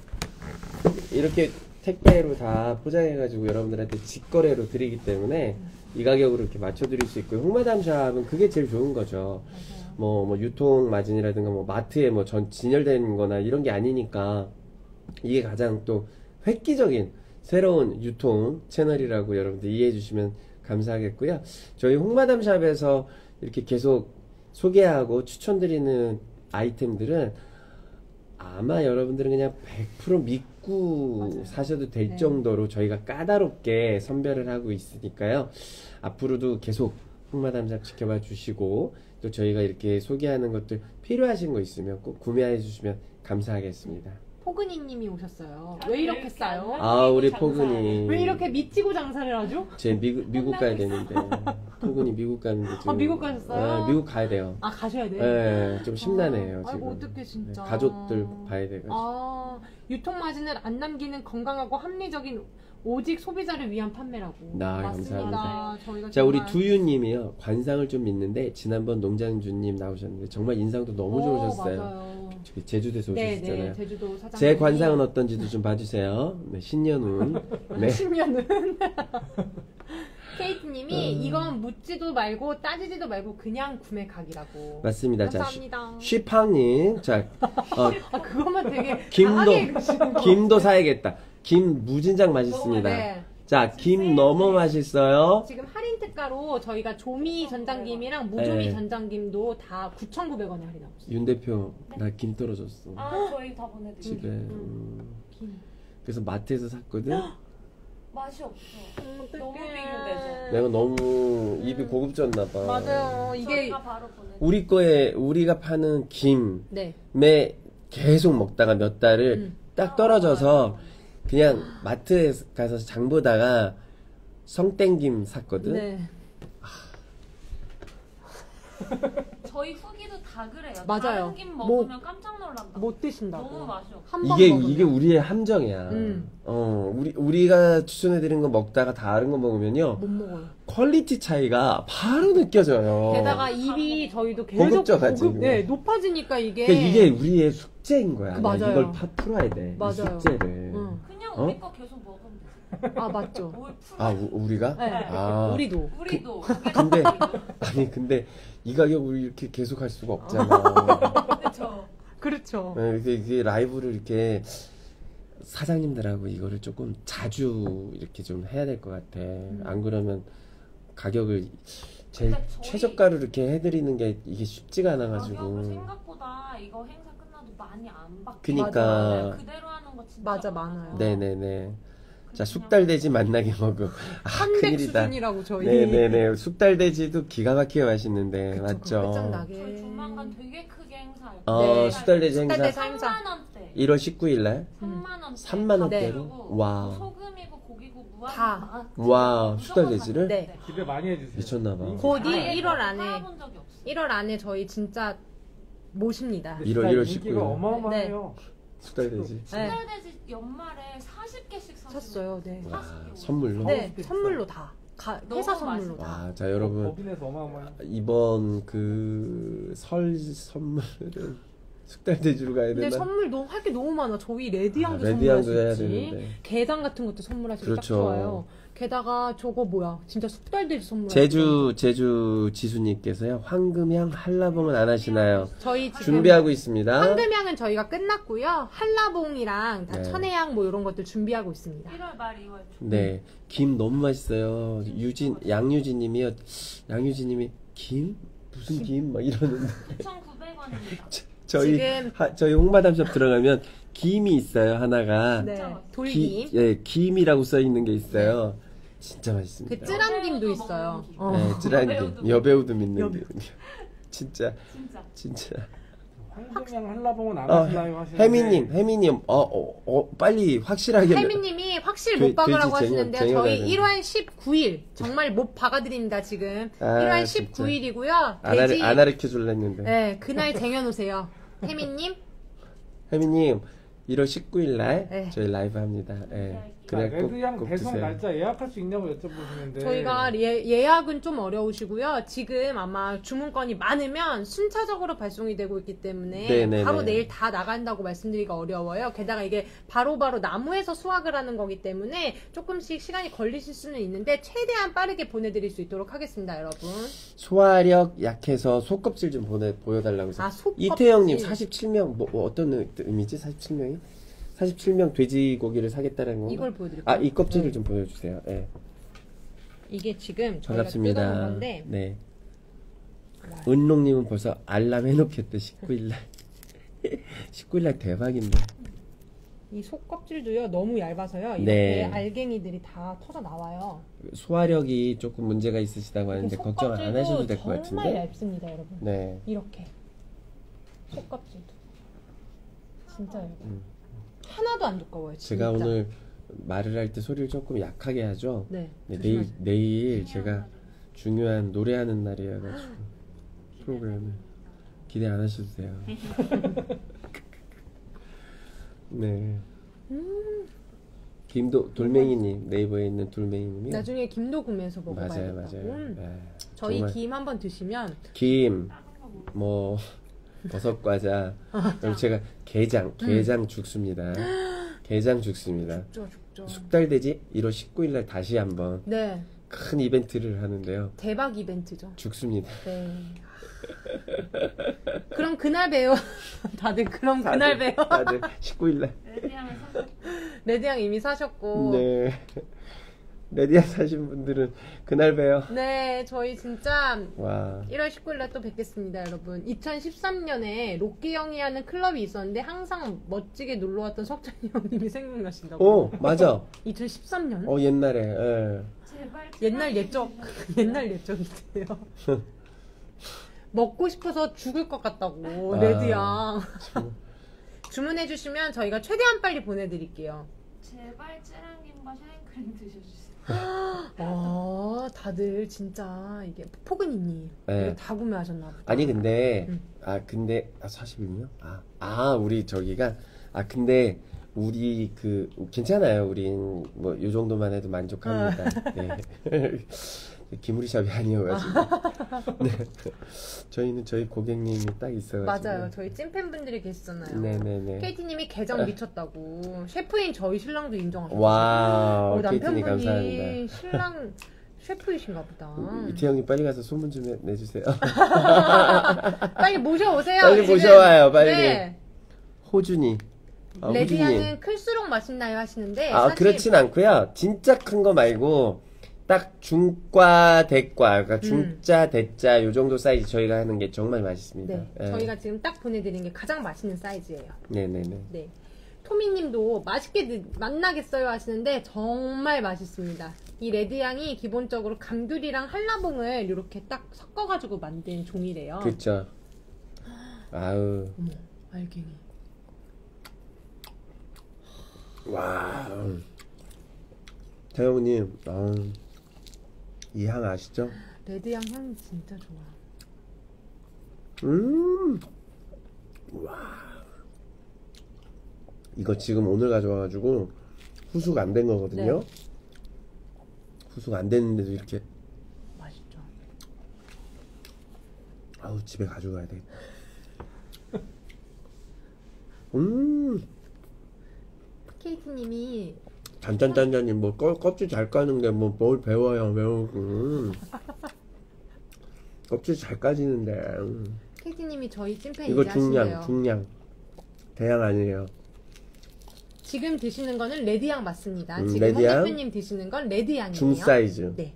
택배로 다 포장해가지고 여러분들한테 직거래로 드리기 때문에 이 가격으로 이렇게 맞춰드릴 수 있고요. 홍마담 샵은 그게 제일 좋은 거죠. 뭐 유통 마진이라든가 뭐 마트에 뭐 진열된 거나 이런 게 아니니까 이게 가장 또 획기적인 새로운 유통 채널이라고 여러분들 이해해 주시면 감사하겠고요. 저희 홍마담 샵에서 이렇게 계속 소개하고 추천드리는 아이템들은 아마 여러분들은 그냥 100% 믿고 사셔도 될 정도로 저희가 까다롭게 선별을 하고 있으니까요. 앞으로도 계속 홍마담 샵 지켜봐 주시고 또 저희가 이렇게 소개하는 것들 필요하신 거 있으면 꼭 구매해 주시면 감사하겠습니다. 포근이님이 오셨어요. 왜 이렇게 싸요? 우리 포근이 왜 이렇게 미치고 장사를 하죠? 제 미국 가야 되는데 포근이 미국 가는데 지금 미국 가셨어요? 미국 가야 돼요. 가셔야 돼요? 네, 좀 심란해요 지금. 아이고 어떡해 진짜. 네, 가족들 봐야 돼가지고. 유통 마진을 안 남기는 건강하고 합리적인 오직 소비자를 위한 판매라고. 맞습니다. 감사합니다. 저희가 자, 우리 정말... 두유님이요. 관상을 좀 믿는데 지난번 농장주님 나오셨는데 정말 인상도 너무 좋으셨어요. 맞아요. 제주도에서 오셨잖아요. 네, 제주도 사장님. 제 관상은 어떤지도 좀 봐주세요. 네, 신년운. 네. 신년운. 케이트님이 이건 묻지도 말고 따지지도 말고 그냥 구매 각이라고. 맞습니다. 감사합니다. 자, 쉬팡님. 자, 그것만 되게 김도 사야겠다. 김 무진장 맛있습니다. 네. 자, 김 너무 맛있어요. 지금 할인 특가로 저희가 조미 전장김이랑 무조미 전장김도 다 9,900원에 할인하고 있어요. 윤 대표, 나 김 떨어졌어. 저희 다 보내드릴게요. 집에. 김. 그래서 마트에서 샀거든. 맛이 없어. 너무 비교되죠. 내가 너무 입이 고급졌나 봐. 맞아요. 이게 저희가 바로 보내드릴게요. 우리가 파는 김에 네. 계속 먹다가 몇 달을 딱 떨어져서 그냥 마트에 가서 장 보다가 성땡김 샀거든. 네. 저희 후기도 다 그래요. 맞아요. 다른 김 먹으면 깜짝 놀란다. 못 드신다고. 너무 맛이 없어. 한 번 이게 먹으면. 우리의 함정이야. 우리가 추천해드린 거 먹다가 다른 거 먹으면요. 못 먹어요. 퀄리티 차이가 바로 느껴져요. 게다가 입이 저희도 계속 고급져가지고. 높아지니까 이게. 그러니까 이게 우리의 숙제인 거야. 맞아요. 이걸 풀어야 돼. 이 맞아요. 숙제를. 그냥 우리 거 계속 먹으면 돼. 맞죠. 뭘 풀어? 우리가? 네. 우리도. 근데 이 가격으로 이렇게 계속 할 수가 없잖아. 그렇죠. 그렇죠. 네, 이게 라이브를 이렇게 사장님들하고 이거를 조금 자주 이렇게 좀 해야 될 것 같아. 안 그러면 가격을 제일 근데 저희- 최저가로 이렇게 해드리는 게 이게 쉽지가 가격을 않아가지고. 생각보다 이거 행사 끝나도 많이 안 받고 그니까. 그대로 하는 거 진짜 맞아, 많아요. 네네네. 자, 숙달돼지 만나게 먹음. 아, 한백 큰일이다. 수준이라고 저희. 네네네. 숙달돼지도 기가 막히게 맛있는데, 맞죠? 끝장나게. 저희 조만간 되게 크게 행사할 네. 숙달돼지 행사. 숙달돼지 행사. 3만 원대. 1월 19일 날 3만 원대. 3만 원대로? 그리고 와. 소금이고 고기고 무한 다. 와, 무조건 숙달돼지를? 가져가야 네. 돼. 기대 많이 해주세요. 미쳤나봐. 곧 아예 1월 안에 사본 적이 없어. 1월 안에 저희 진짜 모십니다. 근데 1월 진짜 1월 인기가 19일. 어마어마해요. 숙달돼지. 네. 숙달돼지 연말에 40개씩 샀어요. 네. 와, 40개. 선물로? 네, 비싸. 선물로 다. 너무 회사 선물로 맛있다. 다. 와, 자, 여러분. 법인에서 어마어마해요. 이번 그 설 선물은 숙달돼지로 가야 근데 되나? 선물 너무 할 게 너무 많아. 저희 레드향도 아, 선물할 레드향도 수 해야 있지. 되는데. 게장 같은 것도 선물하시기 딱 그렇죠. 좋아요. 게다가 저거 뭐야? 진짜 숙달돼지 선물. 제주 지수님께서요, 황금향 한라봉은 안 하시나요? 저희 지금 준비하고 있습니다. 황금향은 저희가 끝났고요. 한라봉이랑 다 네. 천혜향 뭐 이런 것들 준비하고 있습니다. 1월 말 2월 초. 네, 김 너무 맛있어요. 양유진님이요. 양유진님이 김 무슨 김 막 이러는데 9,900원입니다. 저희 지금- 저희 홍마담샵 들어가면 김이 있어요 하나가. 네. 진짜 돌김. 예, 김이라고 써 있는 게 있어요. 진짜 맛있습니다. 그 쯔란김도 있어요. 어. 네, 쯔란김 여배우도 믿는 김. 진짜 진짜. 황금향 한라봉은 안 어, 하시나요? 하시는데 혜미님, 빨리 확실하게. 혜미님이 확실 못 박으라고 돼지 하시는데요. 쟁여 저희 되는데. 1월 19일 정말 못 박아드립니다 지금. 아, 1월 진짜. 19일이고요. 안 가르쳐 줄라 했는데. 네, 그날 쟁여놓으세요. 혜미님. 혜미님, 1월 19일 날 네. 저희 라이브 합니다. 예. 그날 꼭, 레드향 꼭 배송 드세요. 날짜 예약할 수 있냐고 여쭤보시는데 저희가 예약은 좀 어려우시고요. 지금 아마 주문건이 많으면 순차적으로 발송이 되고 있기 때문에 네네네. 바로 내일 다 나간다고 말씀드리기가 어려워요. 게다가 이게 바로바로 나무에서 수확을 하는 거기 때문에 조금씩 시간이 걸리실 수는 있는데 최대한 빠르게 보내드릴 수 있도록 하겠습니다, 여러분. 소화력 약해서 속껍질 좀 보여달라고 해서. 아, 속껍질. 이태영님 47명, 뭐 어떤 의미지? 47명이? 47명 돼지고기를 사겠다는 건가? 이걸 보여드릴까요? 아, 이 껍질을 네. 좀 보여주세요. 예. 이게 지금 저희가 뜯어놓은 반갑습니다. 건데 네. 은롱님은 벌써 알람 해놓겠대, 19일날. 19일날 대박인데. 이 속껍질도요 너무 얇아서요. 이렇게 네. 알갱이들이 다 터져 나와요. 소화력이 조금 문제가 있으시다고 하는데 이렇게 걱정 안 속껍질도 하셔도 될 것 정말 같은데. 얇습니다, 여러분. 네. 이렇게 속껍질도 진짜 얇아요. 음. 하나도 안 두꺼워요. 진짜. 제가 오늘 말을 할 때 소리를 조금 약하게 하죠. 네. 네, 조심하세요. 내일 제가 중요한 노래하는 날이어가지고 프로그램을 기대 안 하셔도 돼요. 네. 김도 돌멩이님, 네이버에 있는 돌멩이님이 나중에 김도 구매해서 맞아요, 먹어봐야겠다고. 맞아요. 네. 저희 정말 김 한번 드시면 김, 뭐 버섯 과자, 그리고 제가 게장 죽습니다. 게장 죽습니다. 죽죠. 숙달돼지 1월 19일날 다시 한번 네, 큰 이벤트를 하는데요. 대박 이벤트죠. 죽습니다. 네. 그럼 그날 봬요. 다들 그럼 그날 봬요. 다들 19일날. 레드향을 사. 레드향 이미 사셨고. 네. 레디아 사신 분들은 그날 봬요. 네, 저희 진짜 와. 1월 19일 날 또 뵙겠습니다, 여러분. 2013년에 로끼 형이 하는 클럽이 있었는데 항상 멋지게 놀러 왔던 석찬이 형님이 생각나신다고. 맞아. 2013년? 옛날에. 예. 제발. 옛날 옛적 옛날 옛적이세요. 먹고 싶어서 죽을 것 같다고 아, 레드양. 참. 주문해 주시면 저희가 최대한 빨리 보내드릴게요. 제발 쯔랑김과 샤인크림 드셔주세요. 다들 진짜 이게 포근이님 네. 이거 다 구매하셨나 보다. 아니 근데 응. 근데 40일이요? 우리 저기가 근데 우리 괜찮아요. 우린 뭐 요 정도만 해도 만족합니다. 네. 기무리샵이 아니어가지고. 네. 저희는 저희 고객님이 딱 있어가지고. 맞아요. 저희 찐팬분들이 계시잖아요. 네네네. KT님이 게장 미쳤다고. 셰프인 저희 신랑도 인정하셨어요. 와우, 케이트님 남편분이 감사합니다. 신랑 셰프이신가 보다. 이태영이 빨리 가서 소문 좀 내주세요. 빨리 모셔오세요. 빨리 지금. 모셔와요, 빨리. 네. 호준이. 아, 레드향은 후주님. 클수록 맛있나요 하시는데 아, 사실 그렇진 않고요. 진짜 큰 거 말고 딱 중과 대과, 그러니까 중자 대자 요 정도 사이즈 저희가 하는 게 정말 맛있습니다. 네, 예. 저희가 지금 딱 보내드린 게 가장 맛있는 사이즈예요. 네네네. 네. 토미님도 맛있게 만나겠어요 하시는데 정말 맛있습니다. 이 레드향이 기본적으로 감귤이랑 한라봉을 이렇게 딱 섞어가지고 만든 종이래요. 그쵸. 아우. 어머, 알갱이. 와. 태영님, 이 향 아시죠? 레드향 향이 진짜 좋아. 와. 이거 지금 오늘 가져와가지고 후숙 안 된 거거든요. 네. 후숙 안 됐는데도 이렇게. 맛있죠. 아우, 집에 가져가야 되겠다. 케이트님이 잔짠짠짠님 뭐 껍질 잘 까는데 뭐 뭘 배워요 배우고 껍질 잘 까지는데 케이트님이 저희 찐팬 이거 이제 하신대요. 중량 대양 아니에요. 지금 드시는 거는 레드향 맞습니다. 지금 레드향. 홍 대표님 드시는 건 레드향이에요. 중 사이즈. 네.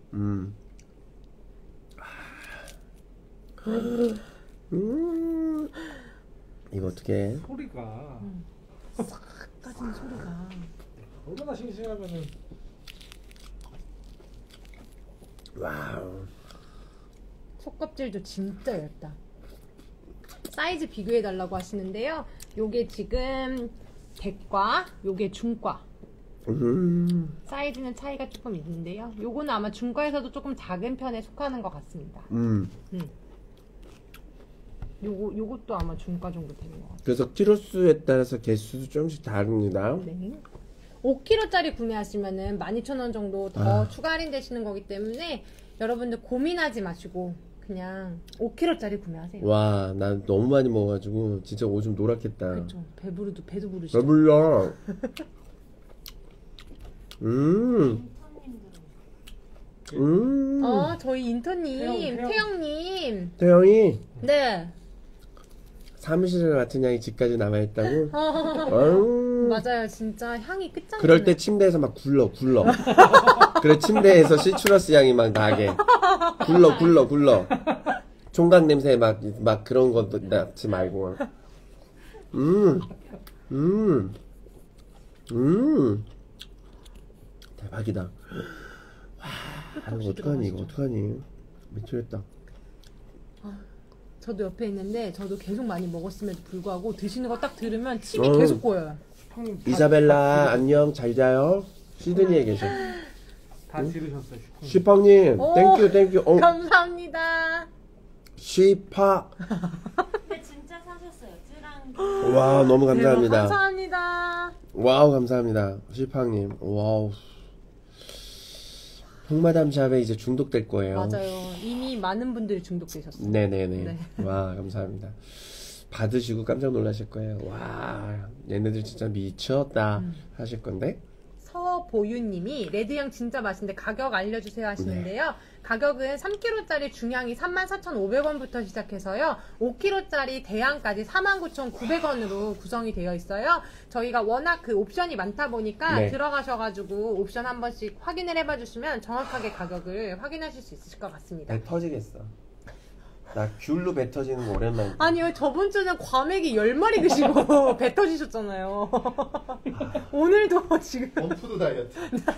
이거 어떻게? 소리가 까지는 소리가. 얼마나 싱싱하면은 와우. 속껍질도 진짜 얇다. 사이즈 비교해 달라고 하시는데요. 요게 지금 대과, 요게 중과. 사이즈는 차이가 조금 있는데요. 요거는 아마 중과에서도 조금 작은 편에 속하는 것 같습니다. 요것도 아마 중과 정도 되는 것 같아요. 그래서 키로수에 따라서 개수도 조금씩 다릅니다. 네. 5kg짜리 구매하시면은 12,000원 정도 더 추가 할인되시는 거기 때문에 여러분들 고민하지 마시고 그냥 5kg짜리 구매하세요. 와, 난 너무 많이 먹어가지고 진짜 오줌 노랗겠다. 그렇죠. 배도 부르시죠. 배불러. 저희 인턴님, 태영님. 태영이 네. 사무실에 맡은 양이 집까지 남아있다고? 아유. 맞아요. 진짜 향이 끝장이에요. 그럴 때 침대에서 막 굴러. 그래, 침대에서 시트러스 향이 막 나게. 굴러. 총각 냄새 막 그런 것도 낳지 말고. 대박이다. 와, 이거 어떡하니. 미치겠다. 저도 옆에 있는데 저도 계속 많이 먹었음에도 불구하고 드시는 거 딱 들으면 침이 계속 고여요. 이사벨라, 안녕, 잘 자요. 시드니에 계셔. 다 지르셨어요. 슈팡님, 땡큐. 감사합니다. 슈팡. 근데 진짜 사셨어요. 쯔랑. 와, 너무 대박, 감사합니다. 감사합니다. 와우, 감사합니다. 슈팡님, 와우. 홍마담 샵에 이제 중독될 거예요. 맞아요. 이미 많은 분들이 중독되셨어요. 네네네. 네. 와, 감사합니다. 받으시고 깜짝 놀라실 거예요. 와, 얘네들 진짜 미쳤다 하실 건데. 서보윤님이 레드향 진짜 맛있는데 가격 알려주세요 하시는데요. 가격은 3kg짜리 중향이 34,500원부터 시작해서요. 5kg짜리 대향까지 49,900원으로 구성이 되어 있어요. 저희가 워낙 그 옵션이 많다 보니까 네. 들어가셔가지고 옵션 한 번씩 확인을 해봐주시면 정확하게 가격을 확인하실 수 있으실 것 같습니다. 배 터지겠어. 나 귤로 배 터지는 거 오랜만에. 아니요, 저번 주는 과메기 10마리 드시고 배 터지셨잖아요. 오늘도 지금 원푸드 다이어트.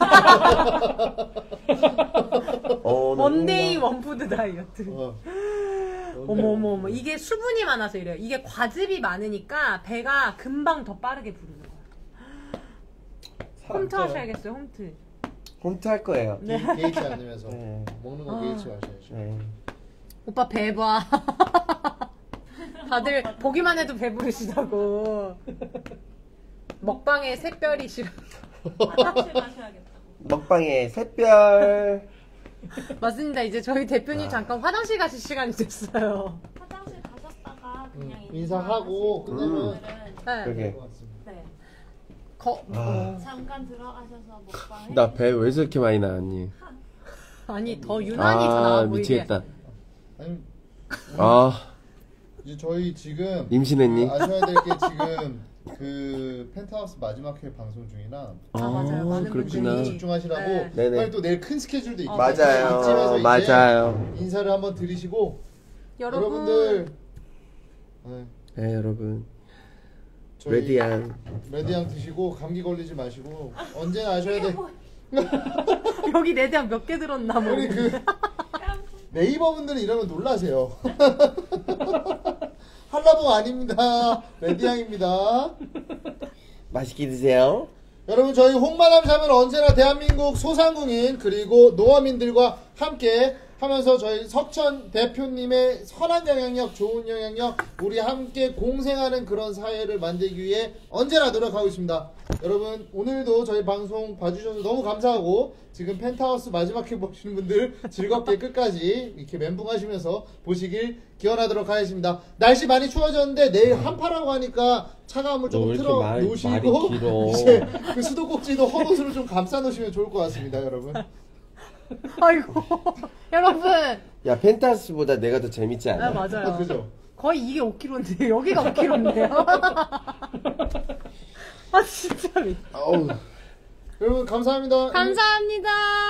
원데이 원푸드 다이어트. 어. 어머. 이게 수분이 많아서 이래요. 이게 과즙이 많으니까 배가 금방 더 빠르게 부르는 거예요. 홈트 하셔야겠어요, 홈트. 홈트 할 거예요. 게이치 않으면서 네. 먹는 거 게이치 마셔야죠. 네. 오빠 배봐. 다들 보기만 해도 배부르시다고. 먹방의 샛별이시라. 화장실 가셔야겠다고. 먹방의 샛별. 맞습니다. 이제 저희 대표님 잠깐 화장실 가실 시간이 됐어요. 화장실 가셨다가 그냥 인사하고 끝내면 네. 그러게. 될 것 같습니다. 네. 잠깐 들어가셔서 먹방 해. 나 배 왜 저렇게 많이 나왔니? 아니 더 유난히 더 나와 보이게. 미치겠다. 아니 아, 이제 저희 지금 임신했니? 아셔야 될 게 지금 그 펜트하우스 마지막 회 방송 중이라 맞아요. 많은 그렇구나. 분들이 집중하시라고 네. 네네. 빨리 또 내일 큰 스케줄도 있고 맞아요. 이쯤에서 이제 맞아요. 인사를 한번 드리시고 여러분 여러분들 네, 네, 여러분. 저희 레디양. 레드양 드시고 감기 걸리지 마시고 언제나 아셔야 돼. 여기 레드양 몇 개 들었나 뭐. 우리 그 네이버 분들은 이러면 놀라세요. 한라봉 아닙니다. 레드양입니다. 맛있게 드세요. 여러분 저희 홍마담 샵은 언제나 대한민국 소상공인 그리고 노어민들과 함께 하면서 저희 석천 대표님의 선한 영향력, 좋은 영향력, 우리 함께 공생하는 그런 사회를 만들기 위해 언제나 노력하고 있습니다. 여러분 오늘도 저희 방송 봐주셔서 너무 감사하고 지금 펜트하우스 마지막 회 보시는 분들 즐겁게 끝까지 이렇게 멘붕하시면서 보시길 기원하도록 하겠습니다. 날씨 많이 추워졌는데 내일 한파라고 하니까 차가운 물 너 조금 왜 이렇게 틀어 말이 놓으시고 길어? 이제 그 수도꼭지도 헌옷으로 좀 감싸 놓으시면 좋을 것 같습니다, 여러분. 아이고 여러분. 야, 펜타스보다 내가 더 재밌지 않아? 네, 맞아요. 그죠? 거의 이게 5kg인데 여기가 5kg인데요. 아 진짜. 어우. 여러분 감사합니다. 감사합니다.